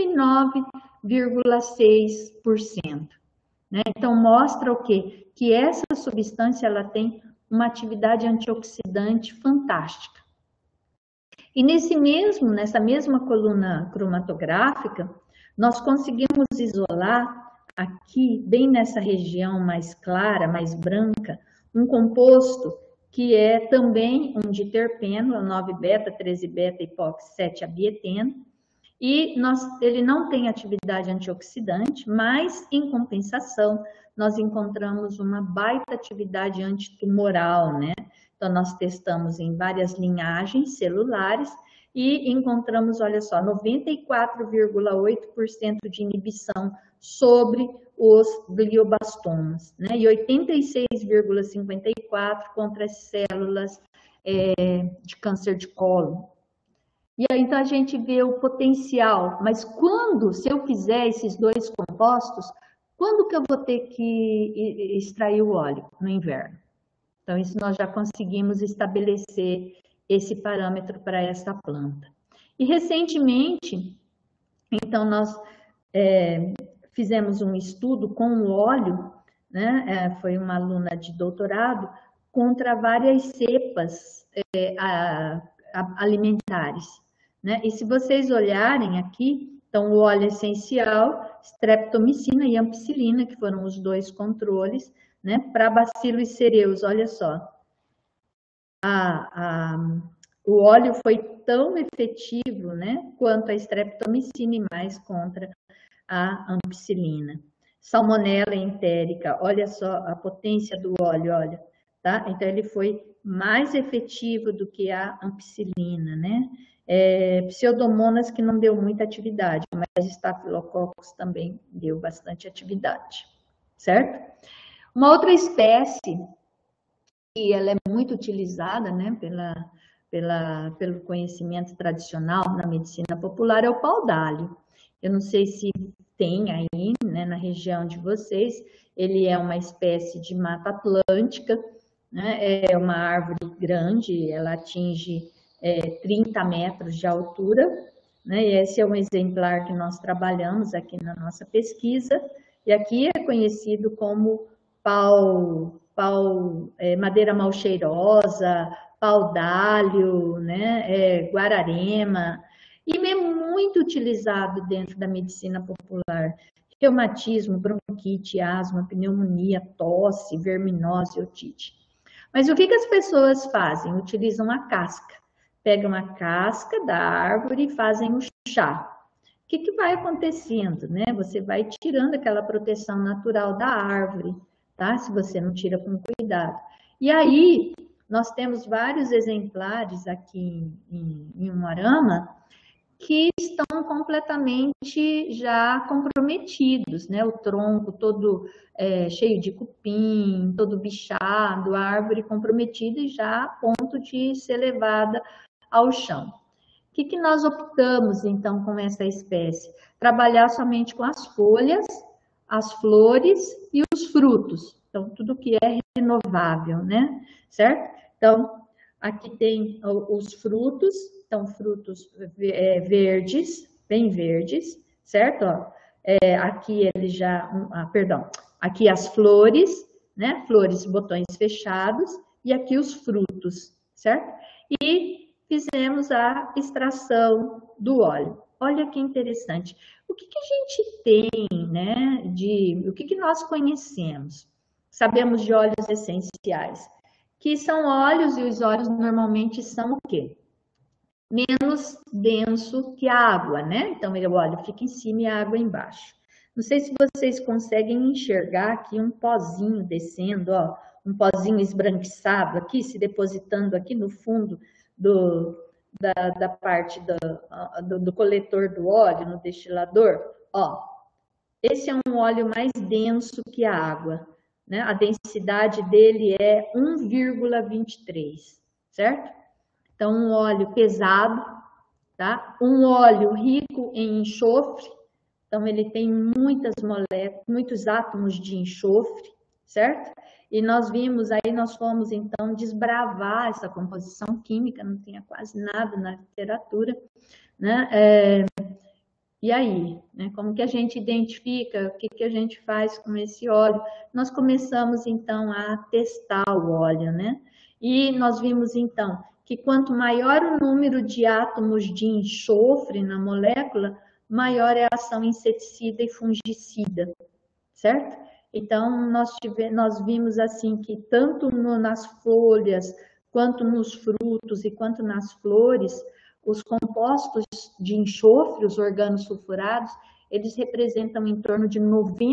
109,6%. Né? Então, mostra o quê? Que essa substância ela tem uma atividade antioxidante fantástica. E nessa mesma coluna cromatográfica, nós conseguimos isolar aqui, bem nessa região mais clara, mais branca, um composto que é também um diterpeno, 9-beta, 13-beta, hipóxi 7-abieteno, e ele não tem atividade antioxidante, mas, em compensação, nós encontramos uma baita atividade antitumoral, né? Então, nós testamos em várias linhagens celulares e encontramos, olha só, 94,8% de inibição sobre os glioblastomas, né? E 86,54% contra as células de câncer de colo. E aí, então, a gente vê o potencial. Mas se eu fizer esses dois compostos, quando que eu vou ter que extrair o óleo? No inverno. Então, isso nós já conseguimos estabelecer esse parâmetro para essa planta. E, recentemente, então, nós fizemos um estudo com o óleo, né? Foi uma aluna de doutorado, contra várias cepas alimentares. Né? E se vocês olharem aqui, então, o óleo essencial, streptomicina e ampicilina, que foram os dois controles, né? Para bacilos cereus, olha só. O óleo foi tão efetivo, né, quanto a streptomicina e mais contra a ampicilina. Salmonella entérica, olha só a potência do óleo, olha, tá? Então, ele foi mais efetivo do que a ampicilina, né? Pseudomonas que não deu muita atividade, mas Staphylococcus também deu bastante atividade, certo? Uma outra espécie que ela é muito utilizada, né, pelo conhecimento tradicional na medicina popular é o pau-d'alho. Eu não sei se tem aí, né, na região de vocês. Ele é uma espécie de mata atlântica, né, é uma árvore grande, ela atinge 30 metros de altura, né, e esse é um exemplar que nós trabalhamos aqui na nossa pesquisa, e aqui é conhecido como madeira mal cheirosa, pau-d'alho, né, guararema, e é muito utilizado dentro da medicina popular. Reumatismo, bronquite, asma, pneumonia, tosse, verminose, otite. Mas o que as pessoas fazem? Utilizam a casca. Pegam a casca da árvore e fazem o chá. O que vai acontecendo, né? Você vai tirando aquela proteção natural da árvore, tá? Se você não tira com cuidado. E aí, nós temos vários exemplares aqui em Umuarama que estão completamente já comprometidos, né? O tronco todo cheio de cupim, todo bichado, a árvore comprometida e já a ponto de ser levada ao chão. O que nós optamos, então, com essa espécie? Trabalhar somente com as folhas, as flores e os frutos. Então, tudo que é renovável, né? Certo? Então, aqui tem os frutos, então, frutos verdes, bem verdes, certo? Aqui ele já, aqui as flores, né? Flores, botões fechados, e aqui os frutos, certo? E fizemos a extração do óleo. Olha que interessante. O que a gente tem, né? O que nós conhecemos? Sabemos de óleos essenciais, que são óleos, e os óleos normalmente são o quê? Menos denso que a água, né? Então, o óleo fica em cima e a água embaixo. Não sei se vocês conseguem enxergar aqui um pozinho descendo, ó, um pozinho esbranquiçado aqui, se depositando aqui no fundo da parte do coletor do óleo, no destilador. Ó, esse é um óleo mais denso que a água, né? A densidade dele é 1,23, certo? Então, um óleo pesado, tá? Um óleo rico em enxofre, então ele tem muitas moléculas, muitos átomos de enxofre, certo? E nós fomos então desbravar essa composição química, não tinha quase nada na literatura, né? E aí, né? Como que a gente identifica, o que a gente faz com esse óleo? Nós começamos então a testar o óleo, né? E nós vimos então que quanto maior o número de átomos de enxofre na molécula, maior é a ação inseticida e fungicida, certo? Então, nós vimos assim que tanto nas folhas, quanto nos frutos e quanto nas flores, os compostos de enxofre, os organosulfurados, eles representam em torno de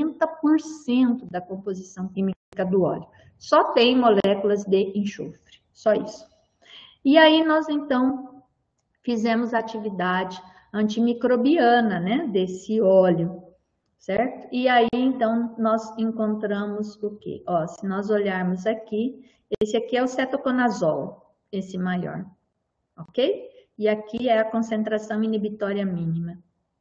90% da composição química do óleo. Só tem moléculas de enxofre, só isso. E aí nós, então, fizemos atividade antimicrobiana, né, desse óleo, certo? E aí, então, nós encontramos o quê? Ó, se nós olharmos aqui, esse aqui é o cetoconazol, esse maior, ok? E aqui é a concentração inibitória mínima.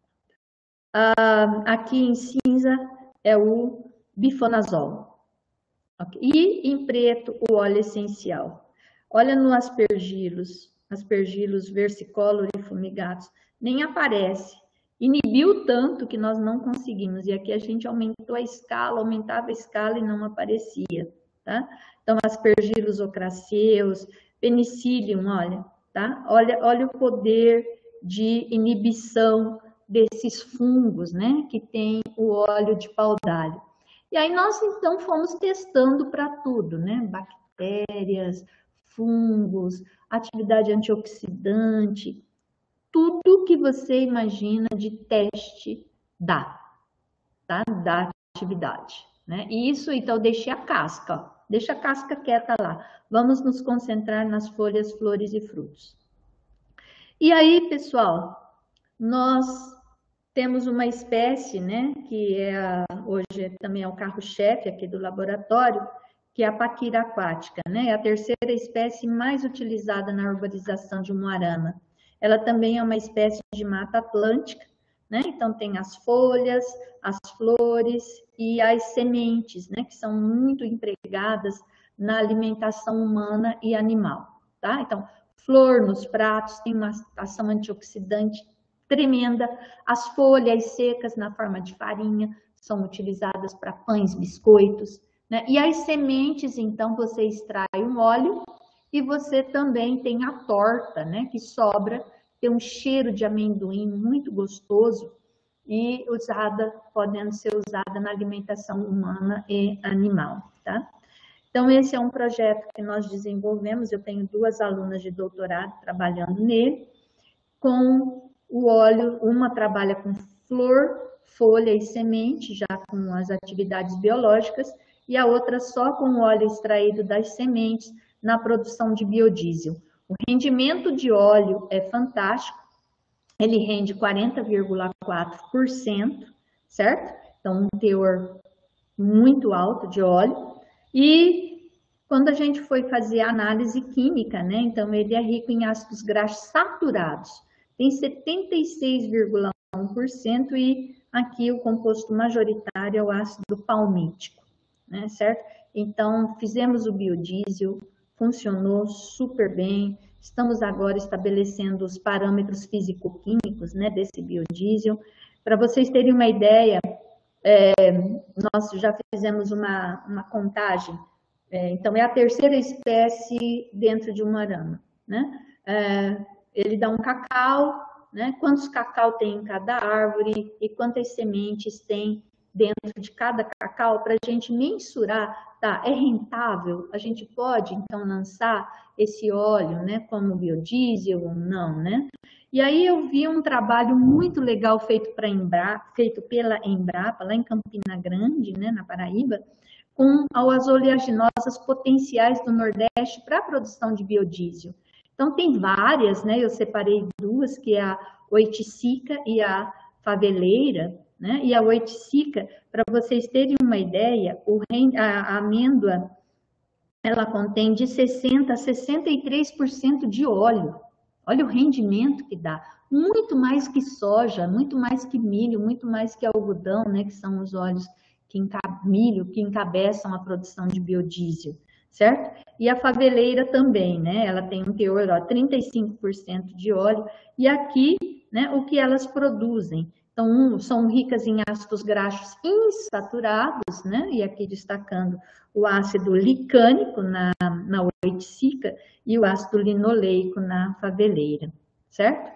Aqui em cinza é o bifonazol. Okay? E em preto, o óleo essencial. Olha no aspergilos versicolor e fumigatos, nem aparece. Inibiu tanto que nós não conseguimos. E aqui a gente aumentava a escala e não aparecia, tá? Então, aspergilos ocraceus, penicillium, olha, tá? Olha o poder de inibição desses fungos, né? Que tem o óleo de pau-d'alho. E aí nós, então, fomos testando para tudo, né? Bactérias, fungos, atividade antioxidante, tudo que você imagina de teste dá, tá? Da atividade, né? E isso, então, deixe a casca, ó. Deixa a casca quieta lá. Vamos nos concentrar nas folhas, flores e frutos. E aí, pessoal, nós temos uma espécie, né? Que hoje também é o carro-chefe aqui do laboratório, que é a paquira aquática, né? É a terceira espécie mais utilizada na urbanização de Umuarama. Ela também é uma espécie de mata atlântica, né? Então, tem as folhas, as flores e as sementes, né? Que são muito empregadas na alimentação humana e animal, tá? Então, flor nos pratos tem uma ação antioxidante tremenda. As folhas secas na forma de farinha são utilizadas para pães, biscoitos, né? E as sementes, então, você extrai um óleo e você também tem a torta, né? Que sobra, tem um cheiro de amendoim muito gostoso e podendo ser usada na alimentação humana e animal, tá? Então, esse é um projeto que nós desenvolvemos, eu tenho 2 alunas de doutorado trabalhando nele, com o óleo, uma trabalha com flor, folha e semente, já com as atividades biológicas, e a outra só com o óleo extraído das sementes na produção de biodiesel. O rendimento de óleo é fantástico, ele rende 40,4%, certo? Então, um teor muito alto de óleo. E quando a gente foi fazer a análise química, né? Então, ele é rico em ácidos graxos saturados, tem 76,1% e aqui o composto majoritário é o ácido palmítico, né? Certo? Então, fizemos o biodiesel, funcionou super bem. Estamos agora estabelecendo os parâmetros físico-químicos, né, desse biodiesel. Para vocês terem uma ideia, nós já fizemos uma contagem. Então, é a 3ª espécie dentro de um arame, né? Ele dá um cacau, né? Quantos cacau tem em cada árvore e quantas sementes tem dentro de cada cacau, para a gente mensurar, tá, é rentável? A gente pode, então, lançar esse óleo, né, como biodiesel ou não, né? E aí eu vi um trabalho muito legal feito pela Embrapa, lá em Campina Grande, né, na Paraíba, com as oleaginosas potenciais do Nordeste para a produção de biodiesel. Então, tem várias, né? Eu separei 2, que é a oiticica e a faveleira, né? E a oiticica, para vocês terem uma ideia, a amêndoa, ela contém de 60% a 63% de óleo. Olha o rendimento que dá. Muito mais que soja, muito mais que milho, muito mais que algodão, né? Que são os óleos milho que encabeçam a produção de biodiesel, certo? E a faveleira também, né? Ela tem um teor, 35% de óleo. E aqui, né, o que elas produzem? Então, são ricas em ácidos graxos insaturados, né? E aqui destacando o ácido licânico na oiticica e o ácido linoleico na faveleira, certo?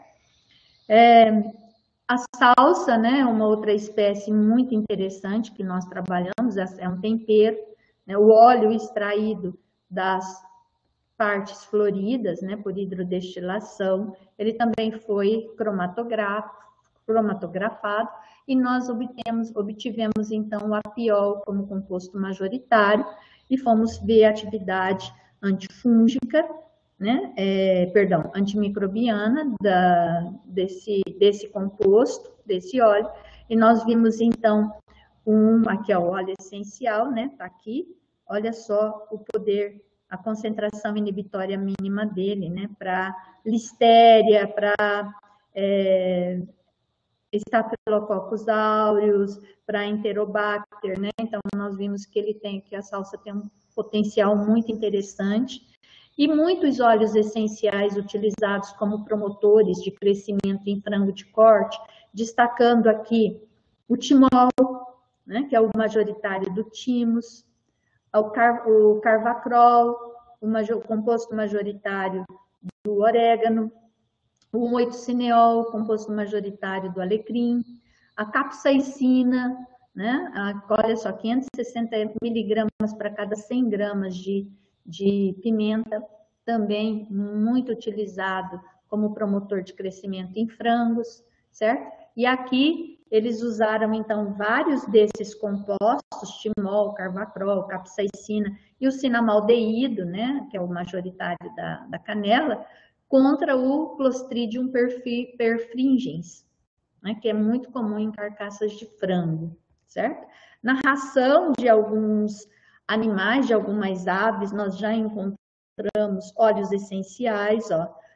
A salsa, né, é uma outra espécie muito interessante que nós trabalhamos, é um tempero, né, o óleo extraído das partes floridas, né, por hidrodestilação, ele também foi cromatografado e nós obtivemos então o apiol como composto majoritário e fomos ver a atividade antifúngica, né, antimicrobiana desse composto, desse óleo, e nós vimos então aqui é o óleo essencial, né, tá aqui, olha só o poder, a concentração inibitória mínima dele, né, para listéria, para Staphylococcus aureus, para Enterobacter, né, então nós vimos que a salsa tem um potencial muito interessante. E muitos óleos essenciais utilizados como promotores de crescimento em frango de corte, destacando aqui o timol, né, que é o majoritário do thymus, o carvacrol, o composto majoritário do orégano, o oitocineol, composto majoritário do alecrim, a capsaicina, né, olha só, 560 miligramas para cada 100 gramas de pimenta, também muito utilizado como promotor de crescimento em frangos, certo? E aqui eles usaram, então, vários desses compostos, timol, carvacrol, capsaicina e o cinamaldeído, né, que é o majoritário da canela, contra o Clostridium perfringens, né, que é muito comum em carcaças de frango, certo? Na ração de alguns animais, de algumas aves, nós já encontramos óleos essenciais, ó,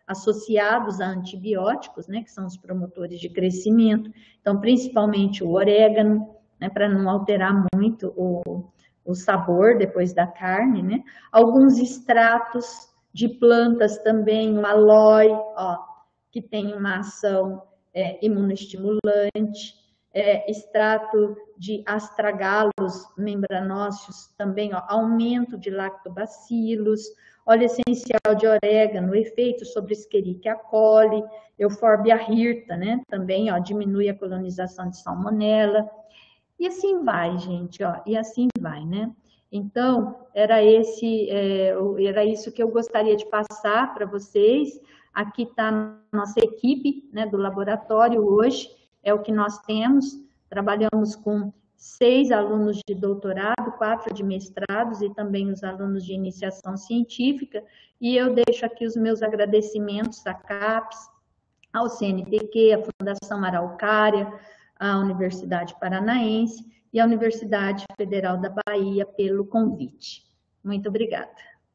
associados a antibióticos, né, que são os promotores de crescimento. Então, principalmente o orégano, né, para não alterar muito o sabor depois da carne, né? Alguns extratos de plantas também, o aloe, ó, que tem uma ação imunoestimulante, extrato de astragalos membranóceos, também, ó, aumento de lactobacilos, óleo essencial de orégano, efeito sobre Escherichia coli, Euphorbia hirta, né? Também, ó, diminui a colonização de salmonela. E assim vai, gente, ó, e assim vai, né? Então, era isso que eu gostaria de passar para vocês. Aqui está a nossa equipe, né, do laboratório hoje, é o que nós temos. Trabalhamos com 6 alunos de doutorado, 4 de mestrados e também os alunos de iniciação científica. E eu deixo aqui os meus agradecimentos à CAPES, ao CNPq, à Fundação Araucária, à Universidade Paranaense e à Universidade Federal da Bahia pelo convite. Muito obrigada.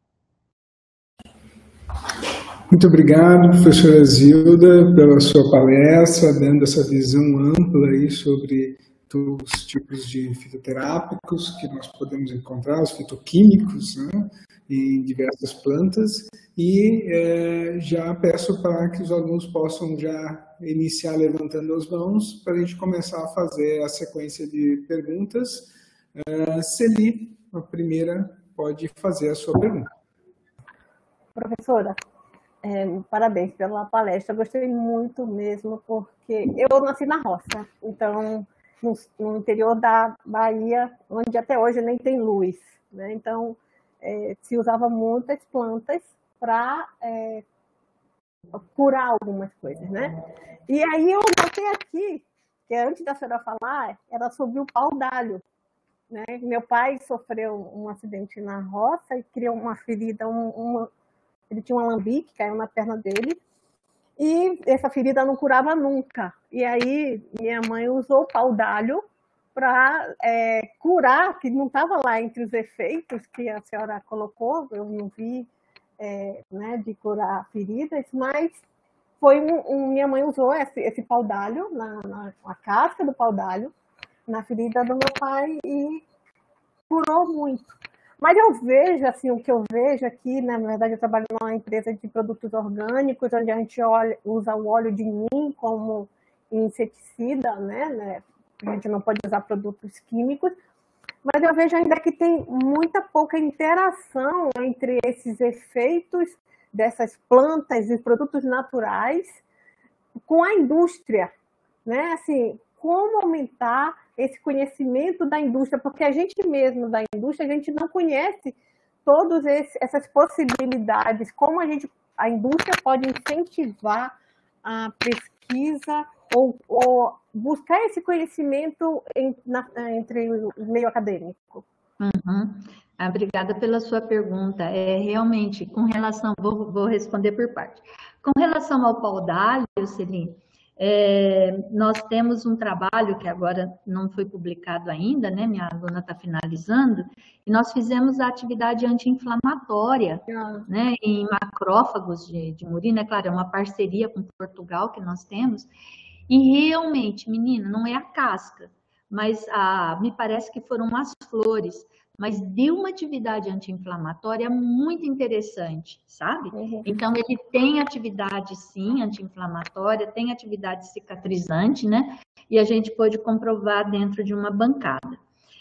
Muito obrigado, professora Zilda, pela sua palestra, dando essa visão ampla aí sobre os tipos de fitoterápicos que nós podemos encontrar, os fitoquímicos, né, em diversas plantas. E já peço para que os alunos possam já iniciar levantando as mãos para a gente começar a fazer a sequência de perguntas. Celi, a primeira, pode fazer a sua pergunta. Professora, parabéns pela palestra, eu gostei muito mesmo, porque eu nasci na roça, então no interior da Bahia, onde até hoje nem tem luz, né? Então se usava muitas plantas para curar algumas coisas, né? E aí eu notei aqui, que antes da senhora falar, era sobre o pau-d'alho, né? Meu pai sofreu um acidente na roça e criou uma ferida, ele tinha um alambique, caiu na perna dele, e essa ferida não curava nunca. E aí minha mãe usou o pau-d'alho para curar, que não estava lá entre os efeitos que a senhora colocou, eu não vi, né, de curar feridas, mas minha mãe usou esse pau-d'alho, a casca do pau-d'alho, na ferida do meu pai e curou muito. Mas eu vejo, assim, o que eu vejo aqui, na verdade, eu trabalho numa empresa de produtos orgânicos, onde a gente usa o óleo de nim como inseticida, né? A gente não pode usar produtos químicos, mas eu vejo ainda que tem muita pouca interação entre esses efeitos dessas plantas e produtos naturais com a indústria, né? Assim, como aumentar esse conhecimento da indústria, porque a gente mesmo da indústria, a gente não conhece todas essas possibilidades, como a indústria pode incentivar a pesquisa ou buscar esse conhecimento entre o meio acadêmico. Uhum. Obrigada pela sua pergunta. Realmente, com relação, vou responder por parte. Com relação ao pau-d'alho, Celine, nós temos um trabalho que agora não foi publicado ainda, né? Minha aluna está finalizando, e nós fizemos a atividade anti-inflamatória, né? Em macrófagos de murina, é claro, é uma parceria com Portugal que nós temos, e realmente, menina, não é a casca, mas me parece que foram as flores, mas deu uma atividade anti-inflamatória muito interessante, sabe? Uhum. Então, ele tem atividade, sim, anti-inflamatória, tem atividade cicatrizante, né? E a gente pôde comprovar dentro de uma bancada.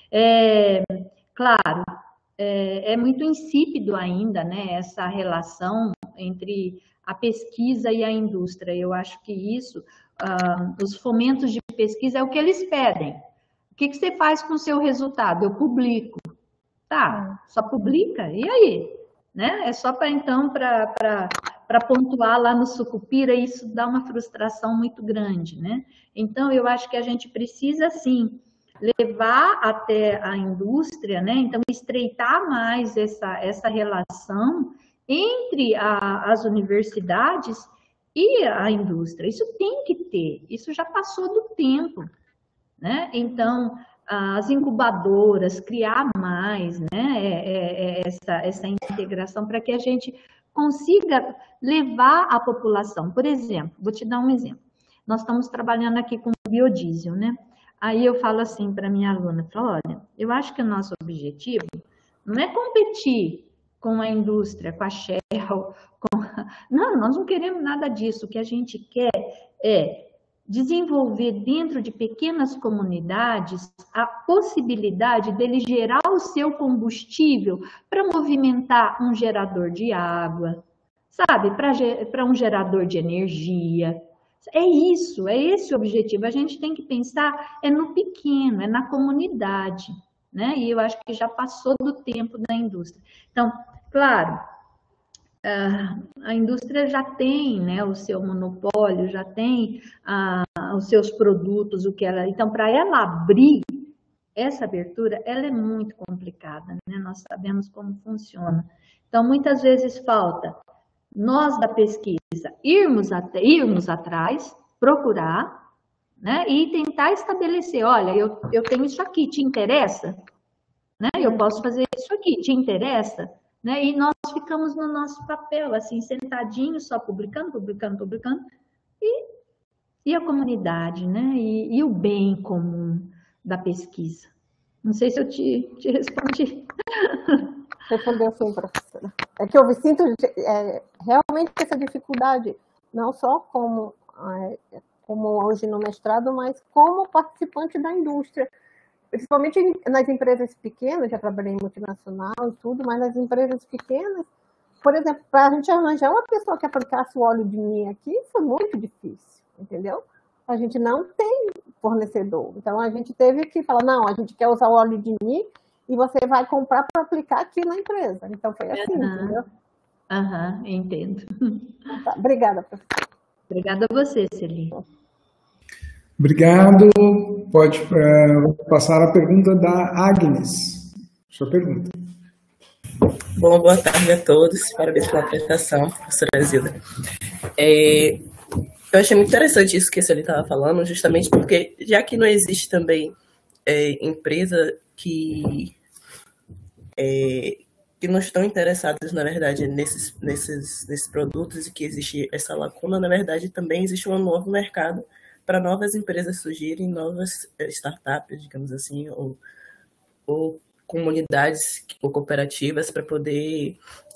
Claro, é muito insípido ainda, né? Essa relação entre a pesquisa e a indústria. Eu acho que isso, os fomentos de pesquisa é o que eles pedem. O que você faz com o seu resultado? Eu publico. Tá, só publica, e aí? Né? É só para então, para pontuar lá no Sucupira, isso dá uma frustração muito grande, né? Então, eu acho que a gente precisa, sim, levar até a indústria, né? Então, estreitar mais essa relação entre as universidades e a indústria. Isso tem que ter, isso já passou do tempo, né? Então, as incubadoras, criar mais, né, essa integração para que a gente consiga levar a população. Por exemplo, vou te dar um exemplo. Nós estamos trabalhando aqui com biodiesel, né? Aí eu falo assim para minha aluna, falo, olha, eu acho que o nosso objetivo não é competir com a indústria, com a Shell, Não, nós não queremos nada disso. O que a gente quer é desenvolver dentro de pequenas comunidades a possibilidade dele gerar o seu combustível para movimentar um gerador de água, sabe? Para um gerador de energia. É isso, é esse o objetivo. A gente tem que pensar no pequeno, na comunidade, né? E eu acho que já passou do tempo da indústria. Então, claro, a indústria já tem, né, o seu monopólio, já tem os seus produtos, então, para ela abrir essa abertura, ela é muito complicada, né? Nós sabemos como funciona. Então, muitas vezes falta nós da pesquisa irmos atrás, procurar, né, e tentar estabelecer, olha, eu tenho isso aqui, te interessa? Né? Eu posso fazer isso aqui, te interessa? Né? E nós ficamos no nosso papel, assim, sentadinhos, só publicando, e a comunidade, né? E o bem comum da pesquisa. Não sei se eu te respondi. Respondeu sim, professora. É que eu sinto realmente essa dificuldade, não só como hoje no mestrado, mas como participante da indústria. Principalmente nas empresas pequenas, já trabalhei em multinacional e tudo, mas nas empresas pequenas, por exemplo, para a gente arranjar uma pessoa que aplicasse o óleo de ninho aqui, foi muito difícil, entendeu? A gente não tem fornecedor. Então, a gente teve que falar, não, a gente quer usar o óleo de ninho e você vai comprar para aplicar aqui na empresa. Então, foi assim, entendeu? Entendo. Tá, obrigada, professora. Obrigada a você, Celi. Obrigado. Pode passar a pergunta da Agnes. Sua pergunta. Bom, boa tarde a todos. Parabéns pela apresentação, professora Zilda. Eu achei muito interessante isso que a Celi estava falando, justamente porque, já que não existe também empresa que não estão interessadas, na verdade, nesses produtos e que existe essa lacuna, na verdade, também existe um novo mercado para novas empresas surgirem, novas startups, digamos assim, ou comunidades ou cooperativas para poder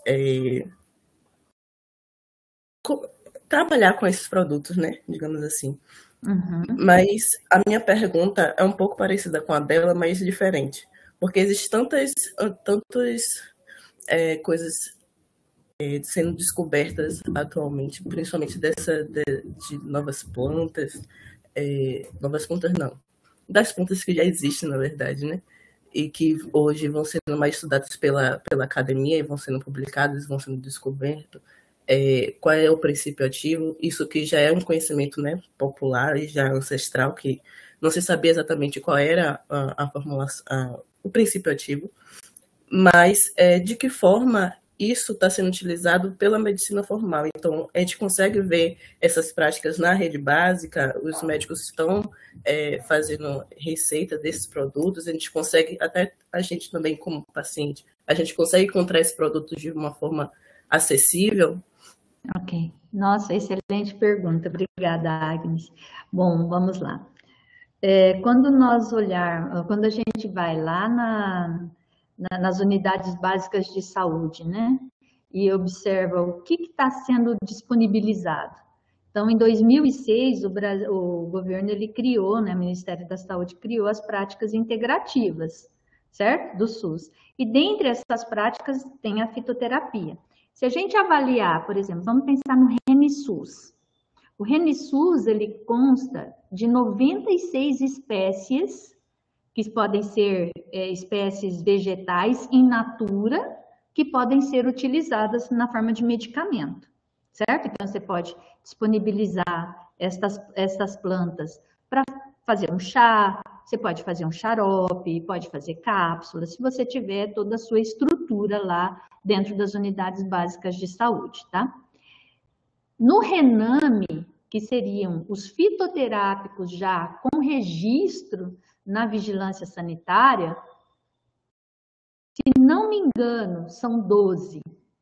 trabalhar com esses produtos, né? Digamos assim. Mas a minha pergunta é um pouco parecida com a dela, mas diferente. Porque existem tantas coisas sendo descobertas atualmente, principalmente de novas plantas. Novas plantas não. Das plantas que já existem, na verdade, né? E que hoje vão sendo mais estudadas pela academia e vão sendo publicadas, vão sendo descobertos. Qual é o princípio ativo? Isso que já é um conhecimento, né, popular e já ancestral, que não se sabia exatamente qual era a formulação, o princípio ativo, mas de que forma isso está sendo utilizado pela medicina formal. Então, a gente consegue ver essas práticas na rede básica, os médicos estão fazendo receita desses produtos, a gente consegue, até a gente também como paciente, a gente consegue encontrar esses produtos de uma forma acessível? Ok. Nossa, excelente pergunta. Obrigada, Agnes. Bom, vamos lá. Quando a gente vai lá nas unidades básicas de saúde, né? E observa o que está sendo disponibilizado. Então, em 2006, o governo criou, né, o Ministério da Saúde criou as práticas integrativas, certo? Do SUS. E dentre essas práticas tem a fitoterapia. Se a gente avaliar, por exemplo, vamos pensar no RENISUS. O RENISUS, ele consta de 96 espécies, que podem ser espécies vegetais in natura, que podem ser utilizadas na forma de medicamento, certo? Então, você pode disponibilizar estas plantas para fazer um chá, você pode fazer um xarope, pode fazer cápsula, se você tiver toda a sua estrutura lá dentro das unidades básicas de saúde, tá? No RENAME, que seriam os fitoterápicos já com registro na vigilância sanitária, se não me engano, são 12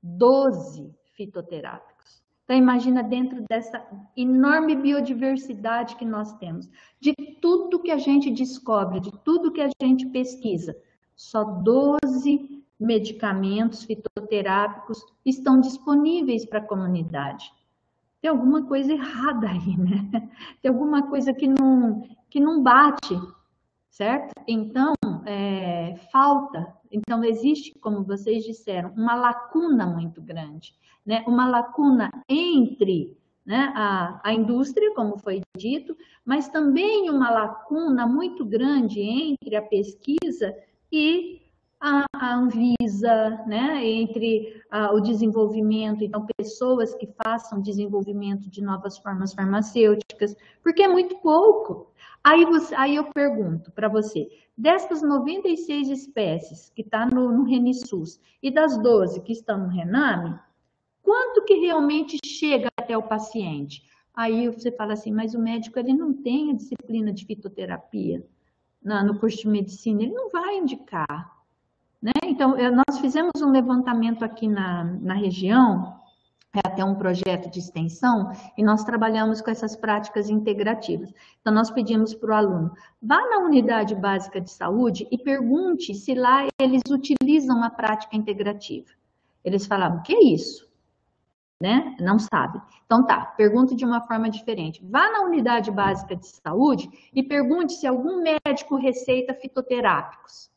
12 fitoterápicos. Então, imagina dentro dessa enorme biodiversidade que nós temos, de tudo que a gente descobre, de tudo que a gente pesquisa, só 12 medicamentos fitoterápicos estão disponíveis para a comunidade. Tem alguma coisa errada aí, né? Tem alguma coisa que não bate, certo? Então, falta. Então, existe, como vocês disseram, uma lacuna muito grande, né? Uma lacuna entre, né, a indústria, como foi dito, mas também uma lacuna muito grande entre a pesquisa e a Anvisa, né, entre o desenvolvimento, então pessoas que façam desenvolvimento de novas formas farmacêuticas, porque é muito pouco. Aí eu pergunto para você, dessas 96 espécies que está no ReniSUS e das 12 que estão no Rename, quanto que realmente chega até o paciente? Aí você fala assim, mas o médico ele não tem a disciplina de fitoterapia no curso de medicina, ele não vai indicar. Né? Então, nós fizemos um levantamento aqui na região, até um projeto de extensão, e nós trabalhamos com essas práticas integrativas. Então, nós pedimos para o aluno, vá na unidade básica de saúde e pergunte se lá eles utilizam a prática integrativa. Eles falavam, que é isso? Né? Não sabe. Então tá, pergunta de uma forma diferente. Vá na unidade básica de saúde e pergunte se algum médico receita fitoterápicos.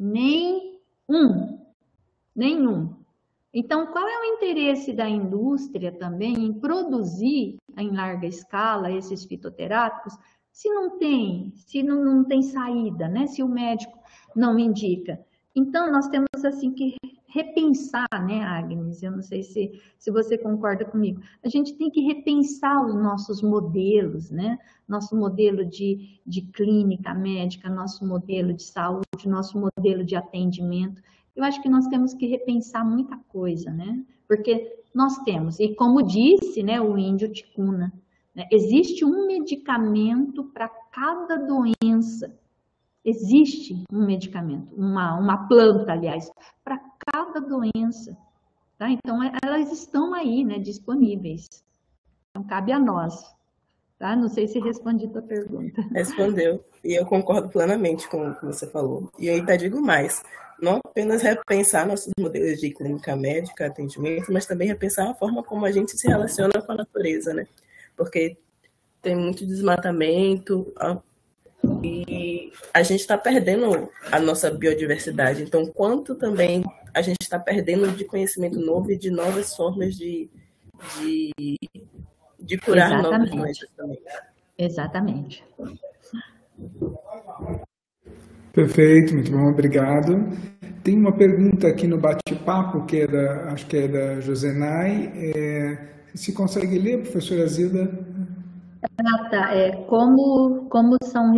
Nenhum. Então, qual é o interesse da indústria também em produzir em larga escala esses fitoterápicos se não tem saída, né? Se o médico não indica. Então, nós temos assim que repensar, né, Agnes? Eu não sei se você concorda comigo. A gente tem que repensar os nossos modelos, né? Nosso modelo de clínica médica, nosso modelo de saúde, nosso modelo de atendimento. Eu acho que nós temos que repensar muita coisa, né? Porque nós temos, e como disse, né, o índio Ticuna, né, existe um medicamento para cada doença. Existe um medicamento, uma planta, aliás, para cada doença. Tá? Então, elas estão aí, né, disponíveis. Então, cabe a nós. Tá? Não sei se respondi a tua pergunta. Respondeu. E eu concordo plenamente com o que você falou. E eu ainda digo mais. Não apenas repensar nossos modelos de clínica médica, atendimento, mas também repensar a forma como a gente se relaciona com a natureza, né? Porque tem muito desmatamento, e a gente está perdendo a nossa biodiversidade. Então, quanto também a gente está perdendo de conhecimento novo e de novas formas de curar novas doenças também. Exatamente. Perfeito, muito bom, obrigado. Tem uma pergunta aqui no bate-papo, acho que é da Josenay. Se consegue ler, professora Zilda? Como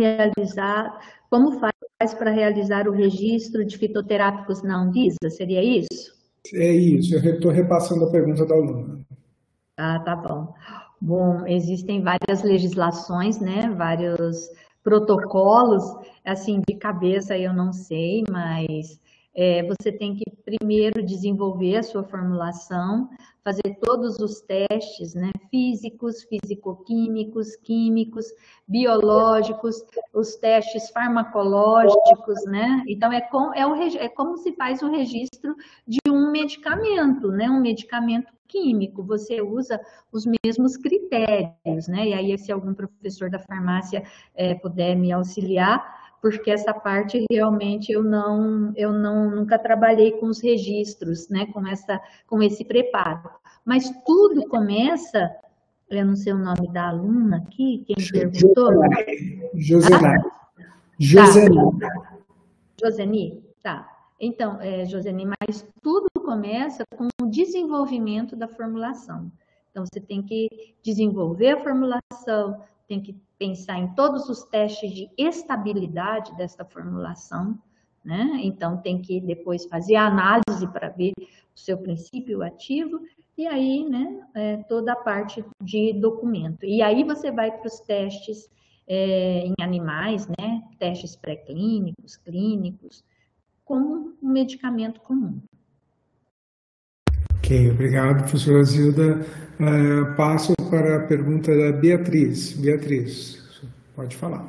faz para realizar o registro de fitoterápicos na Anvisa? Seria isso? É isso, eu estou repassando a pergunta da aluna. Ah, tá bom. Bom, existem várias legislações, né? Vários protocolos, assim, de cabeça eu não sei, mas você tem que primeiro desenvolver a sua formulação, fazer todos os testes, né, físicos, fisicoquímicos, químicos, biológicos, os testes farmacológicos, né? Então, é como se faz o registro de um medicamento, né? Um medicamento químico, você usa os mesmos critérios, né? E aí, se algum professor da farmácia puder me auxiliar, porque essa parte realmente eu nunca trabalhei com os registros, né, com esse preparo. Mas tudo começa, eu não sei o nome da aluna aqui, quem perguntou? Josenay. Joseni, tá. Então, Joseni, mas tudo começa com o desenvolvimento da formulação. Então, você tem que desenvolver a formulação, tem que pensar em todos os testes de estabilidade dessa formulação, né? Então, tem que depois fazer a análise para ver o seu princípio ativo, e aí, né, toda a parte de documento. E aí você vai para os testes em animais, né? Testes pré-clínicos, clínicos, como um medicamento comum. Ok, obrigado, professora Zilda. Passo para a pergunta da Beatriz. Beatriz, pode falar.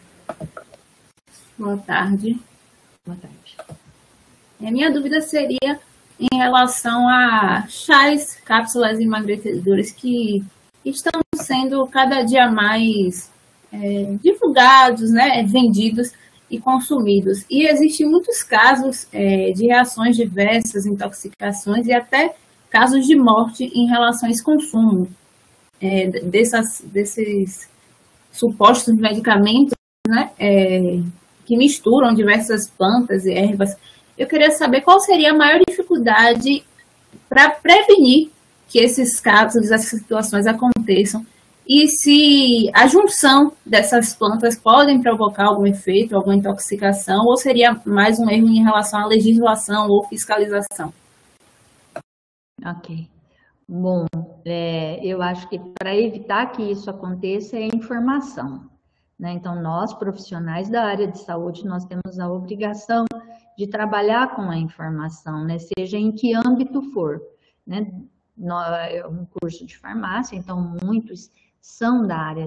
Boa tarde. Boa tarde. A minha dúvida seria em relação a chás, cápsulas emagrecedores que estão sendo cada dia mais divulgados, né, vendidos e consumidos. E existem muitos casos de reações diversas, intoxicações e até casos de morte em relação a esse consumo desses supostos medicamentos, né, que misturam diversas plantas e ervas. Eu queria saber qual seria a maior dificuldade para prevenir que esses casos, essas situações aconteçam e se a junção dessas plantas podem provocar algum efeito, alguma intoxicação, ou seria mais um erro em relação à legislação ou fiscalização? Ok. Bom, eu acho que para evitar que isso aconteça é informação, né? Então, nós, profissionais da área de saúde, nós temos a obrigação de trabalhar com a informação, né? Seja em que âmbito for, né? É um curso de farmácia, então muitos são da área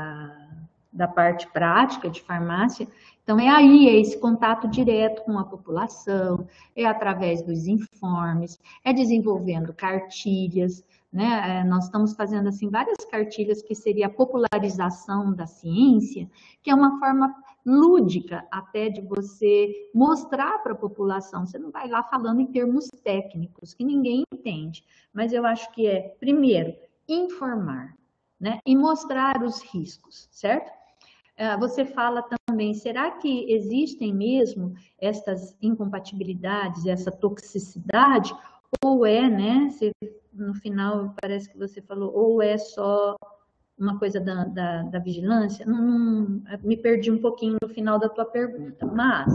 da parte prática de farmácia, então é esse contato direto com a população, é através dos informes, é desenvolvendo cartilhas, né? Nós estamos fazendo assim várias cartilhas que seria a popularização da ciência, que é uma forma lúdica até de você mostrar para a população. Você não vai lá falando em termos técnicos que ninguém entende, mas eu acho que primeiro, informar, né? E mostrar os riscos, certo? Você fala também, será que existem mesmo essas incompatibilidades, essa toxicidade? Ou né? No final, parece que você falou, ou é só uma coisa da vigilância? Me perdi um pouquinho no final da tua pergunta, mas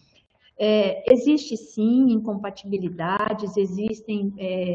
existe sim incompatibilidades, existem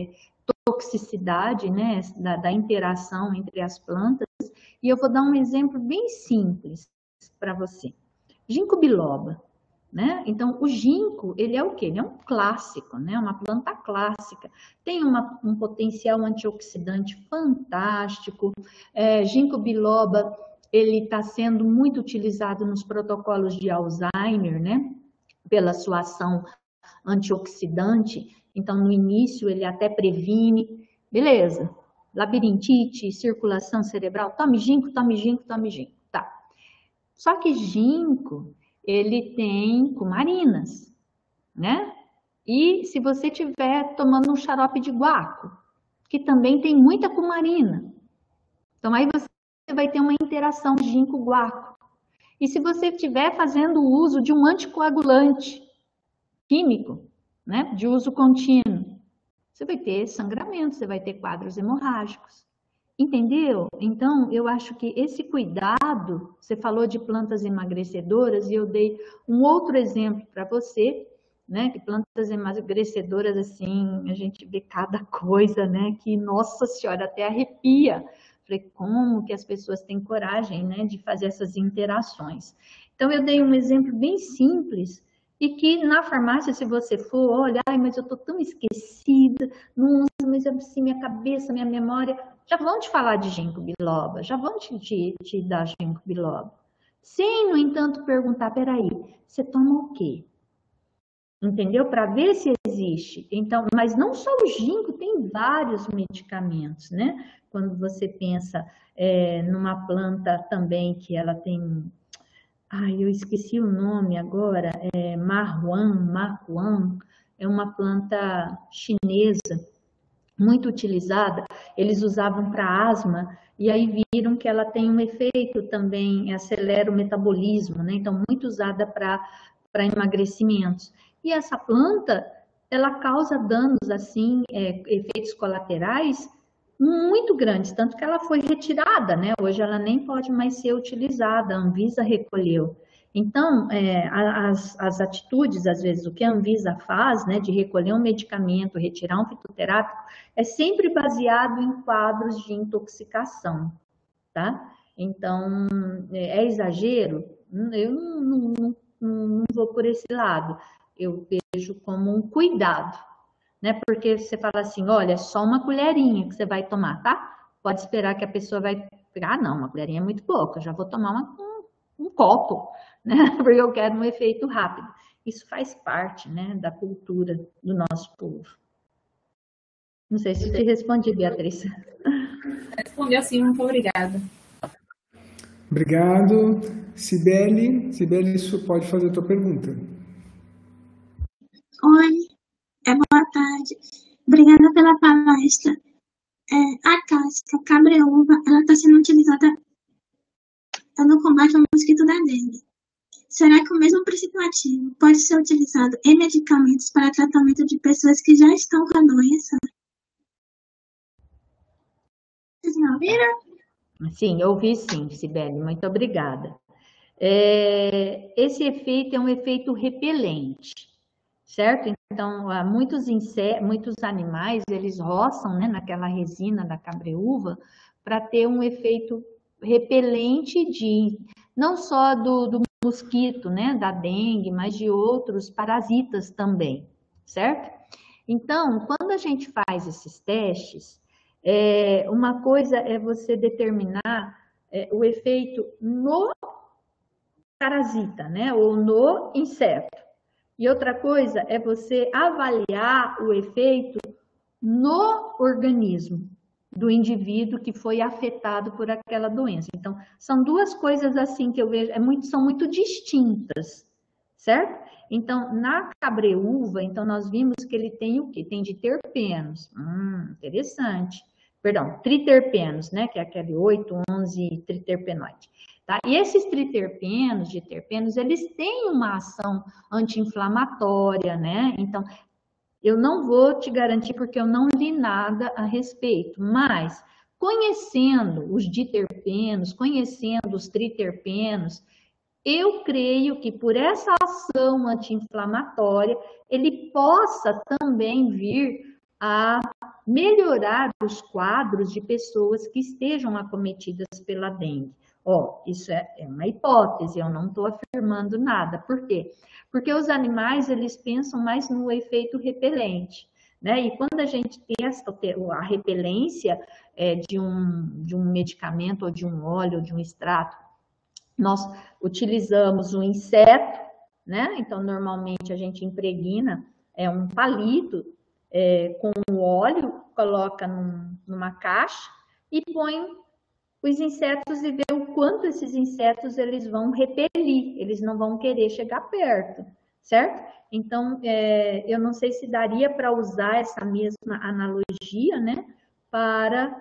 toxicidade, né, da interação entre as plantas, e eu vou dar um exemplo bem simples para você. Ginkgo biloba, né? Então, o ginkgo, ele é o quê? Ele é um clássico, né? Uma planta clássica. Tem um potencial antioxidante fantástico. Ginkgo biloba, ele está sendo muito utilizado nos protocolos de Alzheimer, né? Pela sua ação antioxidante. Então, no início, ele até previne. Beleza. Labirintite, circulação cerebral. Tome ginkgo, tome ginkgo, tome ginkgo. Tá. Só que ginkgo, ele tem cumarinas, né? E se você estiver tomando um xarope de guaco, que também tem muita cumarina, então aí você vai ter uma interação ginkgo-guaco. E se você estiver fazendo o uso de um anticoagulante químico, né, de uso contínuo, você vai ter sangramento, você vai ter quadros hemorrágicos. Entendeu? Então, eu acho que esse cuidado, você falou de plantas emagrecedoras e eu dei um outro exemplo para você, né? Que plantas emagrecedoras, assim, a gente vê cada coisa, né? Que, nossa senhora, até arrepia. Falei, como que as pessoas têm coragem, né? De fazer essas interações. Então, eu dei um exemplo bem simples e que na farmácia, se você for, olha, mas eu tô tão esquecida, nossa, mas assim, minha cabeça, minha memória, já vão te falar de ginkgo biloba, já vão te dar ginkgo biloba. Sem, no entanto, perguntar, peraí, você toma o quê? Entendeu? Para ver se existe. Então, mas não só o ginkgo, tem vários medicamentos, né? Quando você pensa numa planta também que ela tem... eu esqueci o nome agora, marhuan, é uma planta chinesa, muito utilizada, eles usavam para asma, e aí viram que ela tem um efeito também, acelera o metabolismo, né? Então, muito usada para emagrecimentos. E essa planta, ela causa danos, assim, efeitos colaterais muito grandes, tanto que ela foi retirada, né? Hoje ela nem pode mais ser utilizada, a Anvisa recolheu. Então, as atitudes, às vezes, o que a Anvisa faz, né, de recolher um medicamento, retirar um fitoterápico, é sempre baseado em quadros de intoxicação, tá? Então, é exagero? Eu não vou por esse lado. Eu vejo como um cuidado, né? Porque você fala assim, olha, é só uma colherinha que você vai tomar, tá? Pode esperar que a pessoa vai pegar, não, uma colherinha é muito pouca, já vou tomar um copo, né? Porque eu quero um efeito rápido. Isso faz parte, né, da cultura do nosso povo. Não sei se te respondi, Beatriz. Respondeu sim, muito obrigada. Obrigado. Cibele, isso pode fazer a tua pergunta. Oi, boa tarde. Obrigada pela palestra. A casca cabreúva, ela está sendo utilizada no combate ao mosquito da dengue. Será que o mesmo princípio ativo pode ser utilizado em medicamentos para tratamento de pessoas que já estão com a doença? Vocês me ouviram? Sim, eu ouvi sim, Cibele, muito obrigada. Esse efeito é um efeito repelente, certo? Então, muitos animais, eles roçam, né, naquela resina da cabreúva para ter um efeito repelente não só do mosquito, né, da dengue, mas de outros parasitas também, certo? Então, quando a gente faz esses testes, uma coisa é você determinar o efeito no parasita, né, ou no inseto. E outra coisa é você avaliar o efeito no organismo do indivíduo que foi afetado por aquela doença. Então, são duas coisas assim que eu vejo, são muito distintas, certo? Então, na cabreúva, então nós vimos que ele tem o quê? Tem diterpenos, interessante. Perdão, triterpenos, né? Que é aquele 8, 11 triterpenoide. Tá? E esses triterpenos, eles têm uma ação anti-inflamatória, né? Então, eu não vou te garantir porque eu não li nada a respeito, mas conhecendo os diterpenos, conhecendo os triterpenos, eu creio que por essa ação anti-inflamatória, ele possa também vir a melhorar os quadros de pessoas que estejam acometidas pela dengue. Isso é uma hipótese, eu não estou afirmando nada. Por quê? Porque os animais, eles pensam mais no efeito repelente, né? E quando a gente testa a repelência de um medicamento, ou de um óleo, ou de um extrato, nós utilizamos um inseto, né? Então, normalmente a gente impregna um palito com o óleo, coloca numa caixa e põe os insetos e vê o quanto esses insetos eles vão repelir, eles não vão querer chegar perto, certo? Então, eu não sei se daria para usar essa mesma analogia, né, para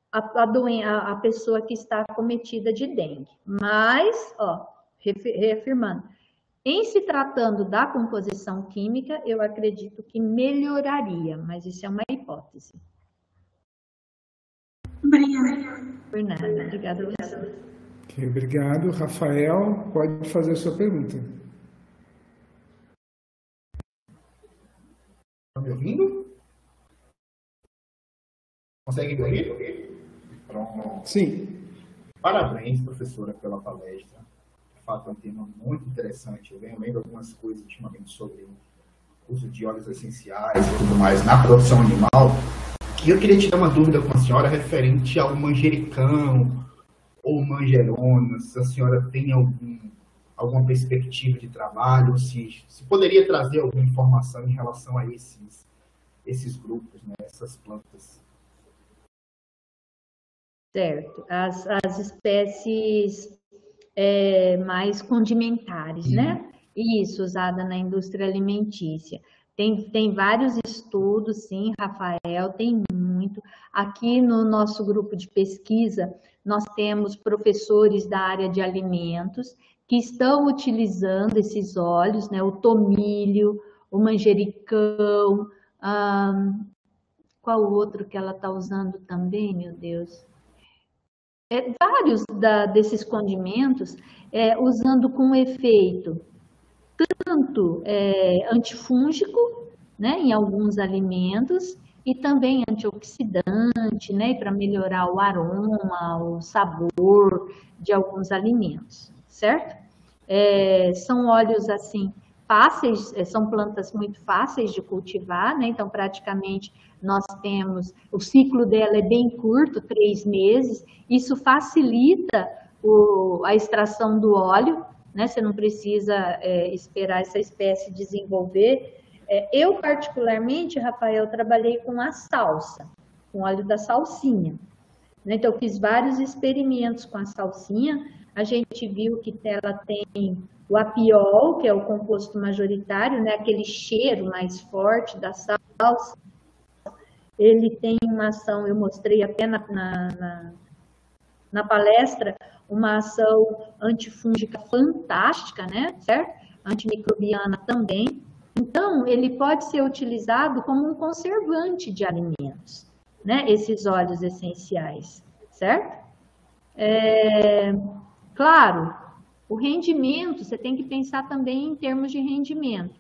a pessoa que está acometida de dengue. Mas, reafirmando, em se tratando da composição química, eu acredito que melhoraria, mas isso é uma hipótese. Obrigada. Por nada, obrigada a você. Okay, obrigado. Rafael, pode fazer a sua pergunta. Estão me ouvindo? Consegue me ouvir? Pronto. Sim. Parabéns, professora, pela palestra. De fato, é um tema muito interessante. Eu venho lendo algumas coisas ultimamente sobre o uso de óleos essenciais e tudo mais na produção animal. E eu queria tirar uma dúvida com a senhora referente ao manjericão ou manjerona, se a senhora tem alguma perspectiva de trabalho, se poderia trazer alguma informação em relação a esses grupos, né, essas plantas. Certo. As espécies mais condimentares, né? Isso, usada na indústria alimentícia. Tem vários estudos, sim, Rafael, tem muito. Aqui no nosso grupo de pesquisa, nós temos professores da área de alimentos que estão utilizando esses óleos, né? O tomilho, o manjericão, qual outro que ela está usando também, meu Deus? Vários desses condimentos usando com efeito tanto antifúngico, né, em alguns alimentos, e também antioxidante, né, para melhorar o aroma, o sabor de alguns alimentos, certo? São óleos, assim, fáceis, são plantas muito fáceis de cultivar, né? Então, praticamente, nós temos, o ciclo dela é bem curto, 3 meses, isso facilita a extração do óleo, né? Você não precisa esperar essa espécie desenvolver. Eu, particularmente, Rafael, trabalhei com a salsa, com óleo da salsinha. Então, eu fiz vários experimentos com a salsinha. A gente viu que ela tem o apiol, que é o composto majoritário, né? Aquele cheiro mais forte da salsa. Ele tem uma ação, eu mostrei apenas na palestra, uma ação antifúngica fantástica, né? Certo? Antimicrobiana também. Então, ele pode ser utilizado como um conservante de alimentos, né? Esses óleos essenciais, certo? Claro, o rendimento, você tem que pensar também em termos de rendimento.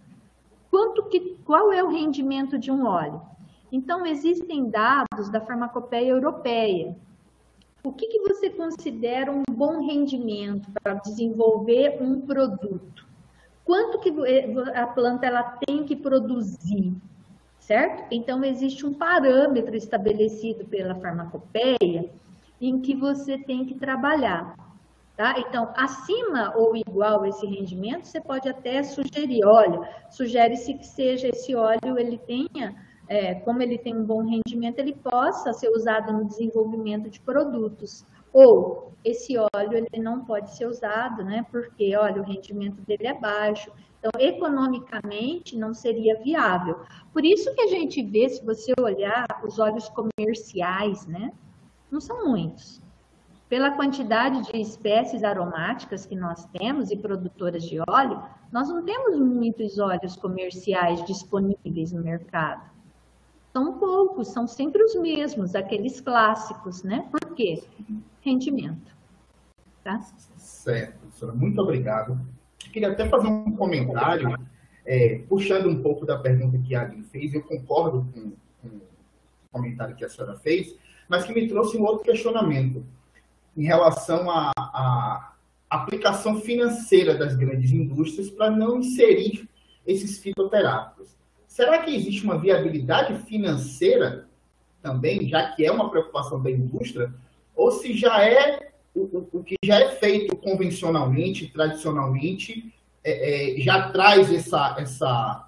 Qual é o rendimento de um óleo? Então, existem dados da farmacopeia europeia. O que você considera um bom rendimento para desenvolver um produto? Quanto que a planta ela tem que produzir, certo? Então, existe um parâmetro estabelecido pela farmacopeia em que você tem que trabalhar, tá? Então, acima ou igual a esse rendimento, você pode até sugerir, olha, sugere-se que seja esse óleo, ele tenha, como ele tem um bom rendimento, ele possa ser usado no desenvolvimento de produtos. Ou esse óleo ele não pode ser usado, né? Porque, olha, o rendimento dele é baixo. Então, economicamente, não seria viável. Por isso que a gente vê, se você olhar os óleos comerciais, né? Não são muitos. Pela quantidade de espécies aromáticas que nós temos e produtoras de óleo, nós não temos muitos óleos comerciais disponíveis no mercado. São poucos, são sempre os mesmos, aqueles clássicos, né? Por quê? Rendimento. Tá? Certo, professora. Muito obrigado. Eu queria até fazer um comentário, puxando um pouco da pergunta que a Agnes fez. Eu concordo com o comentário que a senhora fez, mas que me trouxe um outro questionamento em relação à aplicação financeira das grandes indústrias para não inserir esses fitoterápicos. Será que existe uma viabilidade financeira também, já que é uma preocupação da indústria, ou se já é o que já é feito convencionalmente, tradicionalmente, já traz essa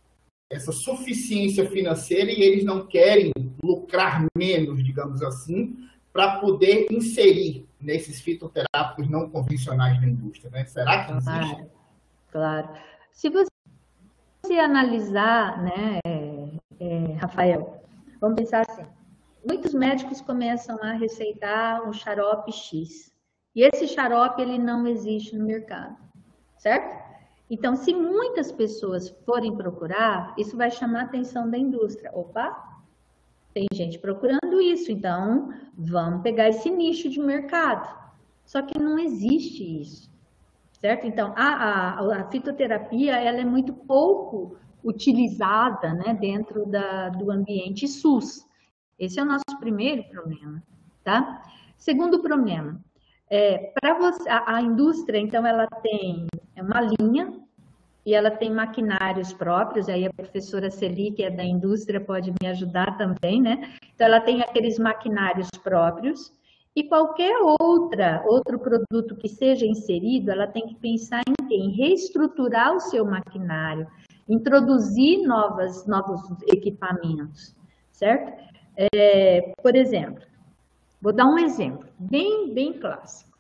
suficiência financeira e eles não querem lucrar menos, digamos assim, para poder inserir nesses fitoterápicos não convencionais da indústria, né? Será que existe? Claro. Se você analisar, né, Rafael, vamos pensar assim, muitos médicos começam a receitar um xarope X, e esse xarope ele não existe no mercado, certo? Então, se muitas pessoas forem procurar, isso vai chamar a atenção da indústria. Opa, tem gente procurando isso, então vamos pegar esse nicho de mercado. Só que não existe isso, certo? Então, a fitoterapia ela é muito pouco utilizada, né, dentro do ambiente SUS. Esse é o nosso primeiro problema, tá? Segundo problema, para você, a indústria, então, ela tem uma linha e ela tem maquinários próprios, aí a professora Celi, que é da indústria, pode me ajudar também, né? Então, ela tem aqueles maquinários próprios e qualquer outro produto que seja inserido, ela tem que pensar em reestruturar o seu maquinário, introduzir novos equipamentos, certo? Por exemplo, vou dar um exemplo bem clássico.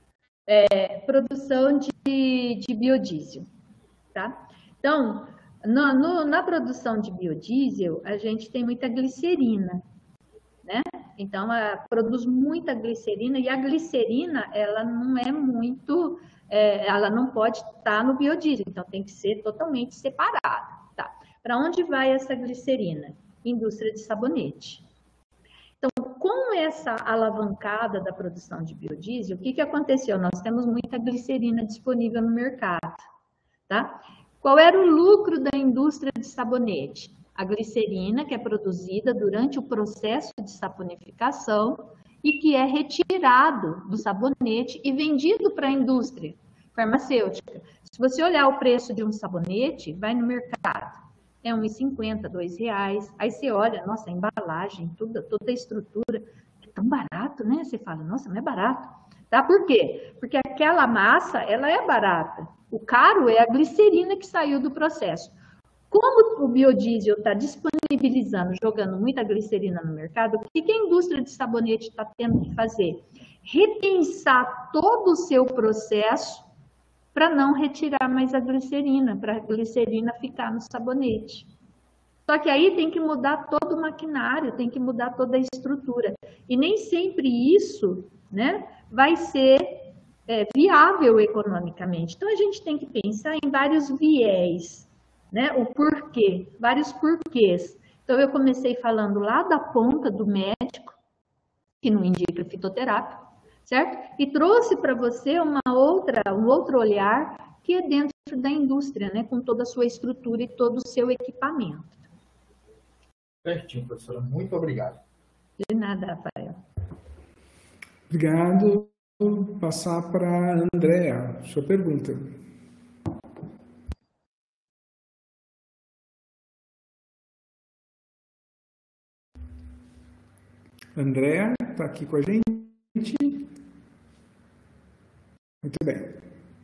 Produção de biodiesel, tá? Então, na produção de biodiesel, a gente tem muita glicerina, né? Então, produz muita glicerina e a glicerina, ela não é muito, ela não pode estar no biodiesel, então tem que ser totalmente separada, tá? Para onde vai essa glicerina? Indústria de sabonete. Então, com essa alavancada da produção de biodiesel, o que aconteceu? Nós temos muita glicerina disponível no mercado, tá? Qual era o lucro da indústria de sabonete? A glicerina que é produzida durante o processo de saponificação e que é retirado do sabonete e vendido para a indústria farmacêutica. Se você olhar o preço de um sabonete, vai no mercado, é R$ 1,50, R$ 2. Aí você olha, nossa, a embalagem, toda a estrutura, é tão barato, né? Você fala, nossa, não é barato. Tá? Por quê? Porque aquela massa, ela é barata. O caro é a glicerina que saiu do processo. Como o biodiesel está disponibilizando, jogando muita glicerina no mercado, o que a indústria de sabonete está tendo que fazer? Repensar todo o seu processo para não retirar mais a glicerina, para a glicerina ficar no sabonete. Só que aí tem que mudar todo o maquinário, tem que mudar toda a estrutura. E nem sempre isso, né, vai ser viável economicamente. Então, a gente tem que pensar em vários viés, né, o porquê, vários porquês. Então, eu comecei falando lá da ponta do médico, que não indica fitoterápico, certo? E trouxe para você um outro olhar que é dentro da indústria, né, com toda a sua estrutura e todo o seu equipamento. Certinho, professora. Muito obrigado. De nada, Rafael. Obrigado. Vou passar para a Andréa. Sua pergunta. Andréa, está aqui com a gente? Muito bem.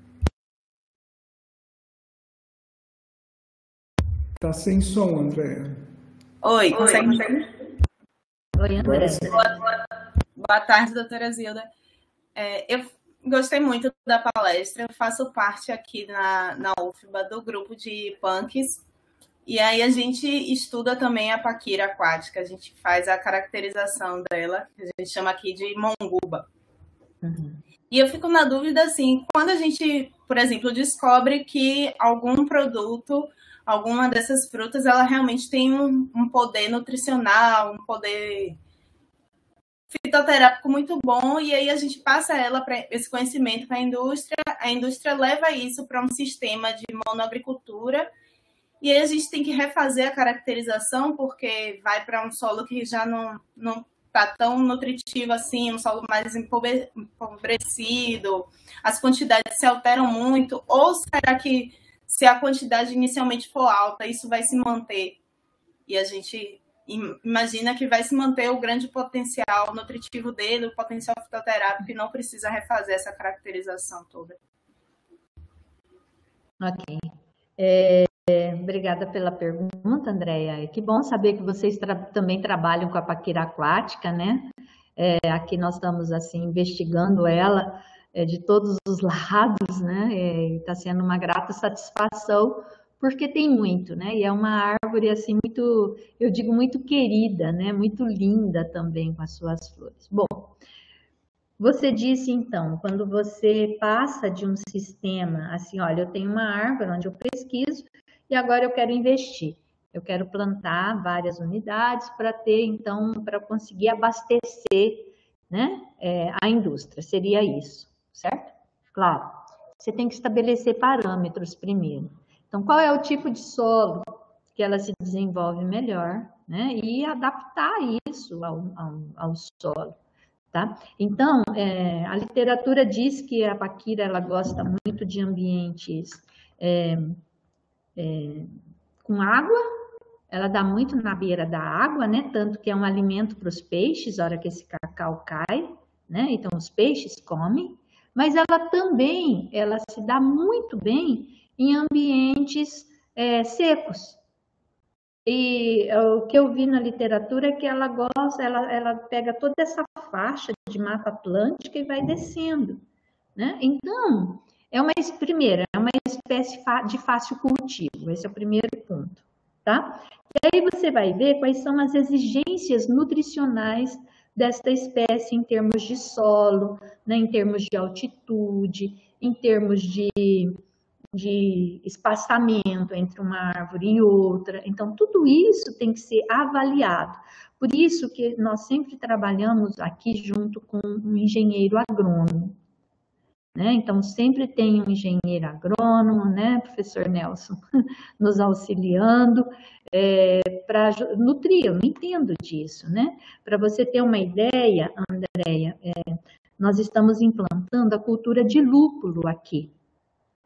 Está sem som, Andréa. Oi, consegue me ouvir? Oi, André. Boa tarde, doutora Zilda. Eu gostei muito da palestra, eu faço parte aqui na UFBA do grupo de punks, e aí a gente estuda também a paquira aquática, a gente faz a caracterização dela, que a gente chama aqui de monguba. Uhum. E eu fico na dúvida, assim, quando a gente, por exemplo, descobre que algum produto, alguma dessas frutas, ela realmente tem um poder nutricional, um poder fitoterápico muito bom, e aí a gente passa esse conhecimento para a indústria leva isso para um sistema de monoagricultura, e aí a gente tem que refazer a caracterização, porque vai para um solo que já não está tão nutritivo assim, um solo mais empobrecido, as quantidades se alteram muito, ou será que se a quantidade inicialmente for alta, isso vai se manter? E a gente imagina que vai se manter o grande potencial nutritivo dele, o potencial fitoterápico, e não precisa refazer essa caracterização toda. Ok. Obrigada pela pergunta, Andréia. Que bom saber que vocês também trabalham com a paquira aquática, né? Aqui nós estamos assim investigando ela de todos os lados, né? Está sendo uma grata satisfação, porque tem muito, né? E é uma árvore assim muito, eu digo muito querida, né? Muito linda também com as suas flores. Bom, você disse então, quando você passa de um sistema assim, olha, eu tenho uma árvore onde eu pesquiso e agora eu quero investir. Eu quero plantar várias unidades para ter, então, para conseguir abastecer, né, a indústria. Seria isso, certo? Claro. Você tem que estabelecer parâmetros primeiro. Então, qual é o tipo de solo que ela se desenvolve melhor, né? E adaptar isso ao solo, tá? Então, a literatura diz que a paquira, ela gosta muito de ambientes com água, ela dá muito na beira da água, né? Tanto que é um alimento para os peixes, na hora que esse cacau cai, né? Então, os peixes comem, mas ela também, ela se dá muito bem em ambientes secos. E o que eu vi na literatura é que ela gosta, ela pega toda essa faixa de Mata Atlântica e vai descendo, né? Então, é uma espécie de fácil cultivo, esse é o primeiro ponto, tá? E aí você vai ver quais são as exigências nutricionais desta espécie em termos de solo, né, em termos de altitude, em termos de espaçamento entre uma árvore e outra. Então, tudo isso tem que ser avaliado. Por isso que nós sempre trabalhamos aqui junto com um engenheiro agrônomo, né? Então, sempre tem um engenheiro agrônomo, né, professor Nelson, nos auxiliando para nutrir. Eu não entendo disso, né? Para você ter uma ideia, Andréia, nós estamos implantando a cultura de lúpulo aqui.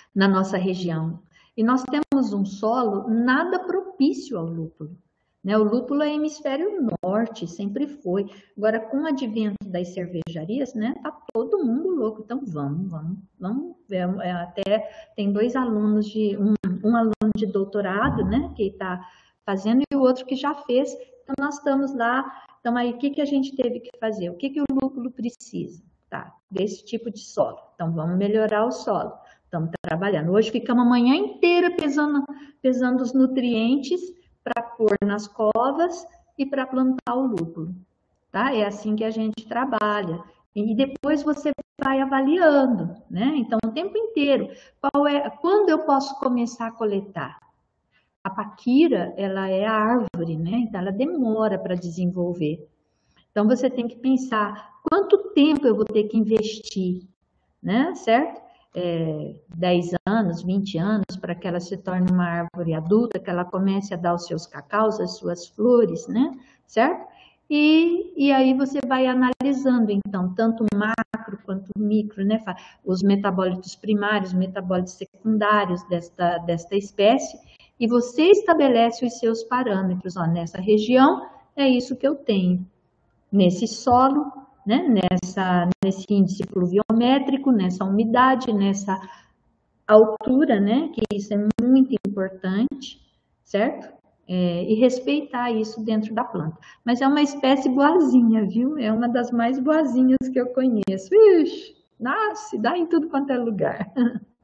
na nossa região. E nós temos um solo nada propício ao lúpulo. Né? O lúpulo é hemisfério norte, sempre foi. Agora, com o advento das cervejarias, né, tá todo mundo louco. Então, vamos ver. Até tem dois alunos, um aluno de doutorado, né, que está fazendo, e o outro que já fez. Então, nós estamos lá. Então, aí, o que a gente teve que fazer? O que o lúpulo precisa? Tá, desse tipo de solo. Então, vamos melhorar o solo. Estamos trabalhando. Hoje ficamos a manhã inteira pesando os nutrientes para pôr nas covas e para plantar o lúpulo, tá? É assim que a gente trabalha. E depois você vai avaliando, né? Então, o tempo inteiro. Quando eu posso começar a coletar? A paquira, ela é a árvore, né? Então, ela demora para desenvolver. Então, você tem que pensar quanto tempo eu vou ter que investir, né? Certo? 10 anos, 20 anos, para que ela se torne uma árvore adulta, que ela comece a dar os seus cacaus, as suas flores, né? Certo? E aí você vai analisando, então, tanto o macro quanto o micro, né? Os metabólitos primários, metabólitos secundários desta espécie, e você estabelece os seus parâmetros. Ó, nessa região, é isso que eu tenho. Nesse solo, né, nesse índice pluviométrico, nessa umidade, nessa altura, né, que isso é muito importante, certo? E respeitar isso dentro da planta. Mas é uma espécie boazinha, viu? É uma das mais boazinhas que eu conheço. Ixi, nasce, dá em tudo quanto é lugar.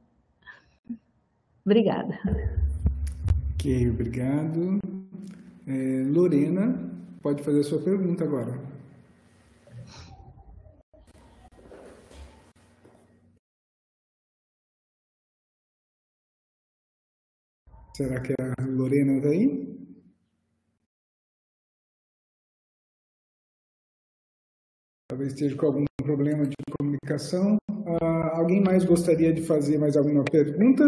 Obrigada. Ok, obrigado. Lorena, pode fazer a sua pergunta agora. Será que a Lorena está aí? Talvez esteja com algum problema de comunicação. Alguém mais gostaria de fazer mais alguma pergunta?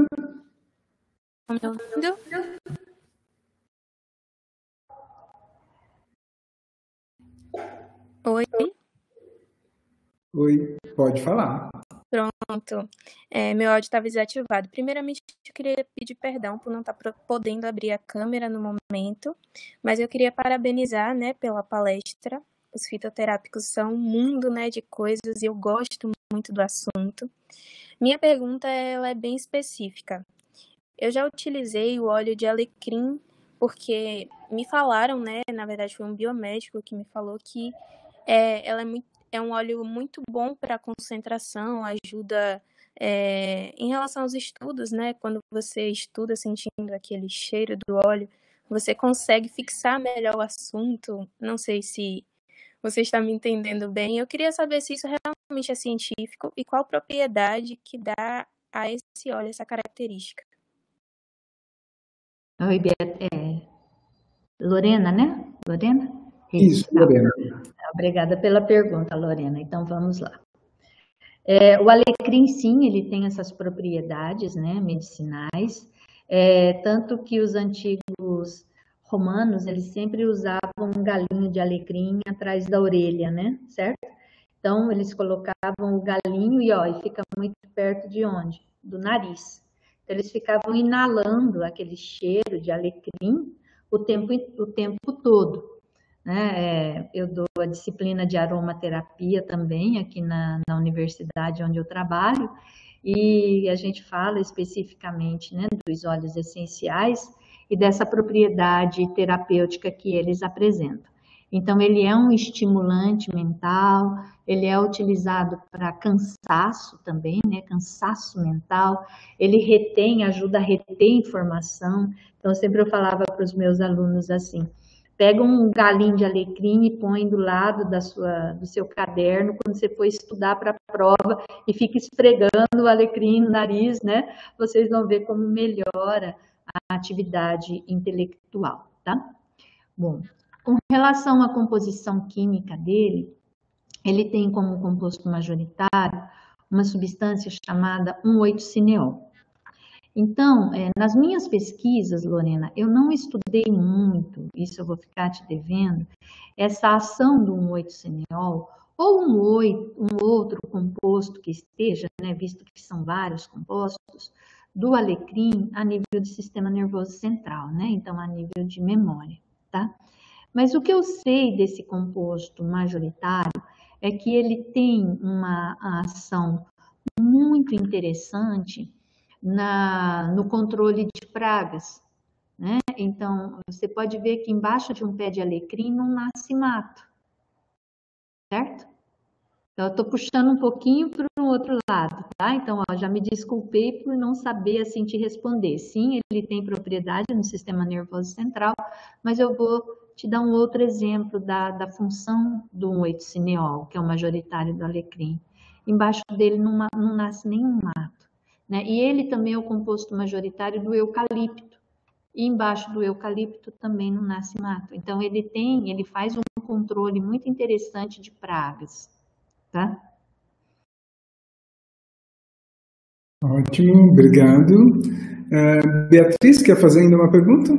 Oi. Oi, pode falar. Pronto. Meu áudio estava desativado. Primeiramente, eu queria pedir perdão por não estar podendo abrir a câmera no momento, mas eu queria parabenizar, né, pela palestra. Os fitoterápicos são um mundo, né, de coisas e eu gosto muito do assunto. Minha pergunta ela é bem específica. Eu já utilizei o óleo de alecrim porque me falaram, né, na verdade foi um biomédico que me falou que ela é um óleo muito bom para concentração, ajuda em relação aos estudos, né? Quando você estuda sentindo aquele cheiro do óleo, você consegue fixar melhor o assunto. Não sei se você está me entendendo bem. Eu queria saber se isso realmente é científico e qual propriedade que dá a esse óleo essa característica. Oi, Lorena, né? Lorena? Isso, Lorena. Obrigada pela pergunta, Lorena. Então, vamos lá. O alecrim, sim, ele tem essas propriedades, né, medicinais, tanto que os antigos romanos, eles sempre usavam um galinho de alecrim atrás da orelha, né, certo? Então, eles colocavam o galinho e fica muito perto de onde? Do nariz. Então, eles ficavam inalando aquele cheiro de alecrim o tempo todo. Eu dou a disciplina de aromaterapia também aqui na universidade onde eu trabalho e a gente fala especificamente, né, dos óleos essenciais e dessa propriedade terapêutica que eles apresentam. Então, ele é um estimulante mental, ele é utilizado para cansaço também, né, cansaço mental, ele ajuda a reter informação. Então, sempre eu falava para os meus alunos assim, pega um galinho de alecrim e põe do lado do seu caderno quando você for estudar para a prova e fica esfregando o alecrim no nariz, né? Vocês vão ver como melhora a atividade intelectual, tá? Bom, com relação à composição química dele, ele tem como composto majoritário uma substância chamada 1,8-cineol. Então, nas minhas pesquisas, Lorena, eu não estudei muito, isso eu vou ficar te devendo, essa ação do 1,8-cineol ou um outro composto que esteja, né, visto que são vários compostos, do alecrim a nível do sistema nervoso central, né? Então, a nível de memória, tá? Mas o que eu sei desse composto majoritário é que ele tem uma ação muito interessante no controle de pragas, né? Então, você pode ver que embaixo de um pé de alecrim não nasce mato, certo? Então, eu estou puxando um pouquinho para o outro lado, tá? Então, ó, já me desculpei por não saber assim te responder. Sim, ele tem propriedade no sistema nervoso central, mas eu vou te dar um outro exemplo da função do 1,8-cineol, que é o majoritário do alecrim. Embaixo dele não nasce nenhum mato, né? E ele também é o composto majoritário do eucalipto. E embaixo do eucalipto também não nasce mato. Então, ele faz um controle muito interessante de pragas. Tá? Ótimo, obrigado. Beatriz, quer fazer ainda uma pergunta?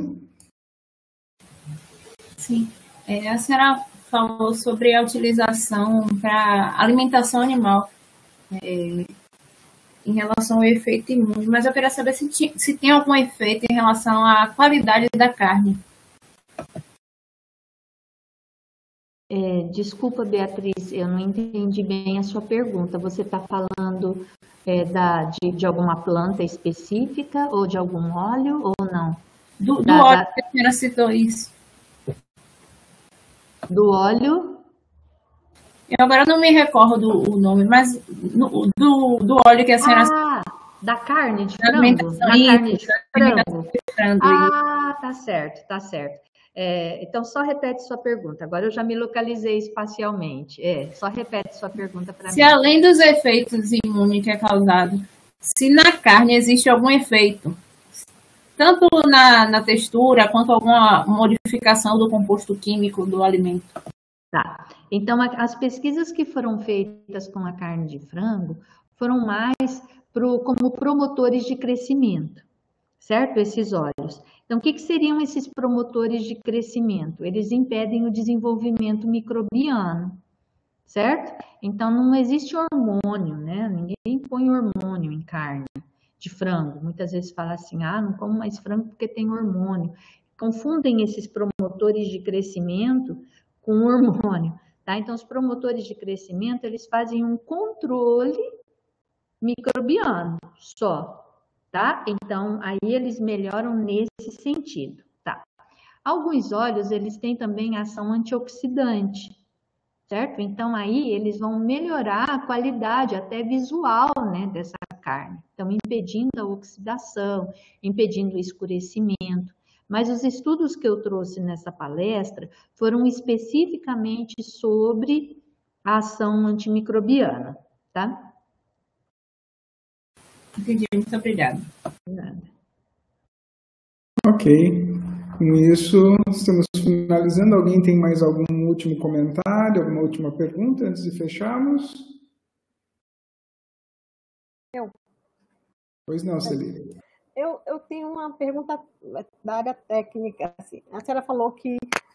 Sim. A senhora falou sobre a utilização para alimentação animal em relação ao efeito imune, mas eu queria saber se tem algum efeito em relação à qualidade da carne. Desculpa, Beatriz, eu não entendi bem a sua pergunta. Você está falando de alguma planta específica ou de algum óleo ou não? Do óleo que a senhora citou isso. Do óleo? Eu agora não me recordo o nome, mas do óleo que a senhora citou. Da carne de frango? Carne de frango. Tá certo, tá certo. Então, só repete sua pergunta. Agora eu já me localizei espacialmente. Só repete sua pergunta para mim. Se além dos efeitos imunes que é causado, se na carne existe algum efeito, tanto na textura quanto alguma modificação do composto químico do alimento. Tá. Então, as pesquisas que foram feitas com a carne de frango foram mais como promotores de crescimento, certo? Esses óleos. Então, o que seriam esses promotores de crescimento? Eles impedem o desenvolvimento microbiano, certo? Então, não existe hormônio, né? Ninguém põe hormônio em carne de frango. Muitas vezes fala assim, não como mais frango porque tem hormônio. Confundem esses promotores de crescimento com hormônio, tá? Então, os promotores de crescimento, eles fazem um controle microbiano só. Tá? Então, aí eles melhoram nesse sentido, tá? Alguns óleos, eles têm também ação antioxidante, certo? Então, aí eles vão melhorar a qualidade até visual, né, dessa carne. Então, impedindo a oxidação, impedindo o escurecimento. Mas os estudos que eu trouxe nessa palestra foram especificamente sobre a ação antimicrobiana, tá? Entendi, muito obrigada. Nada. Ok. Com isso, estamos finalizando. Alguém tem mais algum último comentário, alguma última pergunta antes de fecharmos? Pois não, Celina. Eu tenho uma pergunta da área técnica. Assim. A senhora falou que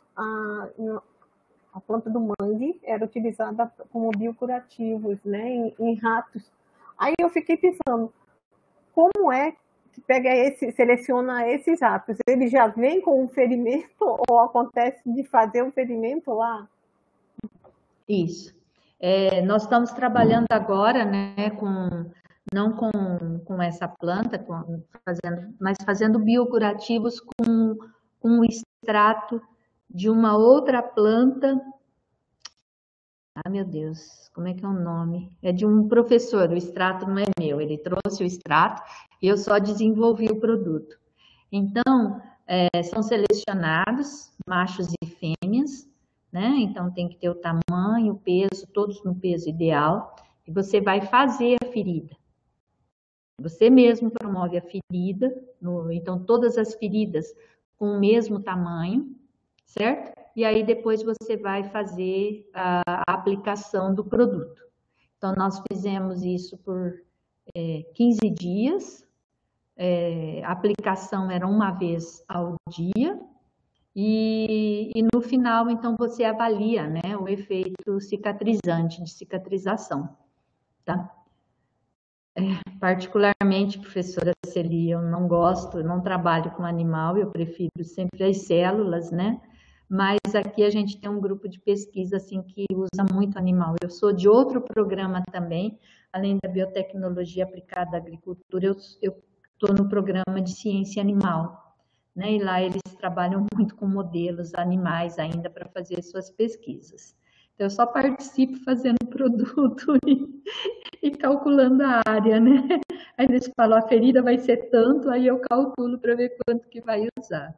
a planta do mangue era utilizada como biocurativos, né, em ratos. Aí eu fiquei pensando, como é que seleciona esses ratos? Ele já vem com um ferimento ou acontece de fazer um ferimento lá? Isso. Nós estamos trabalhando agora, né, não com essa planta, mas fazendo biocurativos com o extrato de uma outra planta. Meu Deus, como é que é o nome? É de um professor, o extrato não é meu, ele trouxe o extrato e eu só desenvolvi o produto. Então, são selecionados machos e fêmeas, né? Então, tem que ter o tamanho, o peso, todos no peso ideal, e você vai fazer a ferida. Você mesmo promove a ferida, então todas as feridas com o mesmo tamanho, certo? E aí depois você vai fazer a aplicação do produto. Então, nós fizemos isso por 15 dias, a aplicação era uma vez ao dia, e no final, então, você avalia, né, o efeito cicatrizante, de cicatrização, tá? Particularmente, professora Celi, eu não gosto, eu não trabalho com animal, eu prefiro sempre as células, né? Mas aqui a gente tem um grupo de pesquisa assim que usa muito animal. Eu sou de outro programa também, além da biotecnologia aplicada à agricultura, eu estou no programa de ciência animal, né? E lá eles trabalham muito com modelos animais ainda para fazer suas pesquisas. Então, eu só participo fazendo produto e calculando a área, né? Aí eles falam, a ferida vai ser tanto, aí eu calculo para ver quanto que vai usar.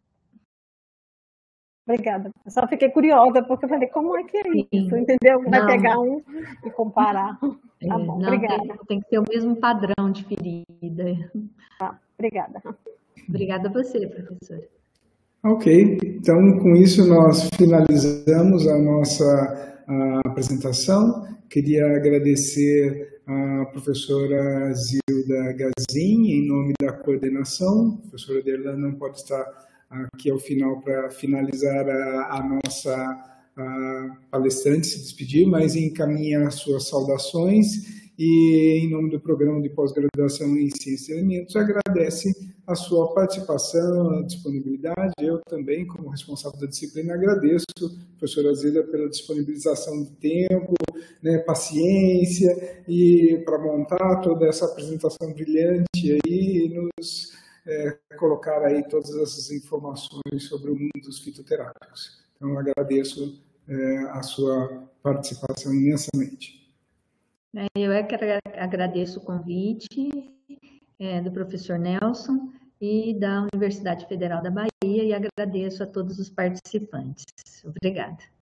Obrigada. Eu só fiquei curiosa, porque eu falei, como é que é isso? Entendeu? Vai pegar um e comparar. Tá bom, não, obrigada. Tem que ter o mesmo padrão de ferida. Tá, obrigada. Obrigada a você, professora. Ok, então com isso nós finalizamos a nossa apresentação. Queria agradecer a professora Zilda Gazin, em nome da coordenação. A professora Adelane não pode estar aqui ao final para finalizar a nossa palestrante, se despedir, mas encaminha suas saudações e, em nome do Programa de Pós-Graduação em Ciências e Alimentos, agradece a sua participação, a disponibilidade. Eu também, como responsável da disciplina, agradeço, professora Zilda, pela disponibilização de tempo, né, paciência, e para montar toda essa apresentação brilhante aí, e nos colocar aí todas essas informações sobre o mundo dos fitoterápicos. Então, agradeço a sua participação imensamente. Eu é que agradeço o convite do professor Nelson e da Universidade Federal da Bahia e agradeço a todos os participantes. Obrigada.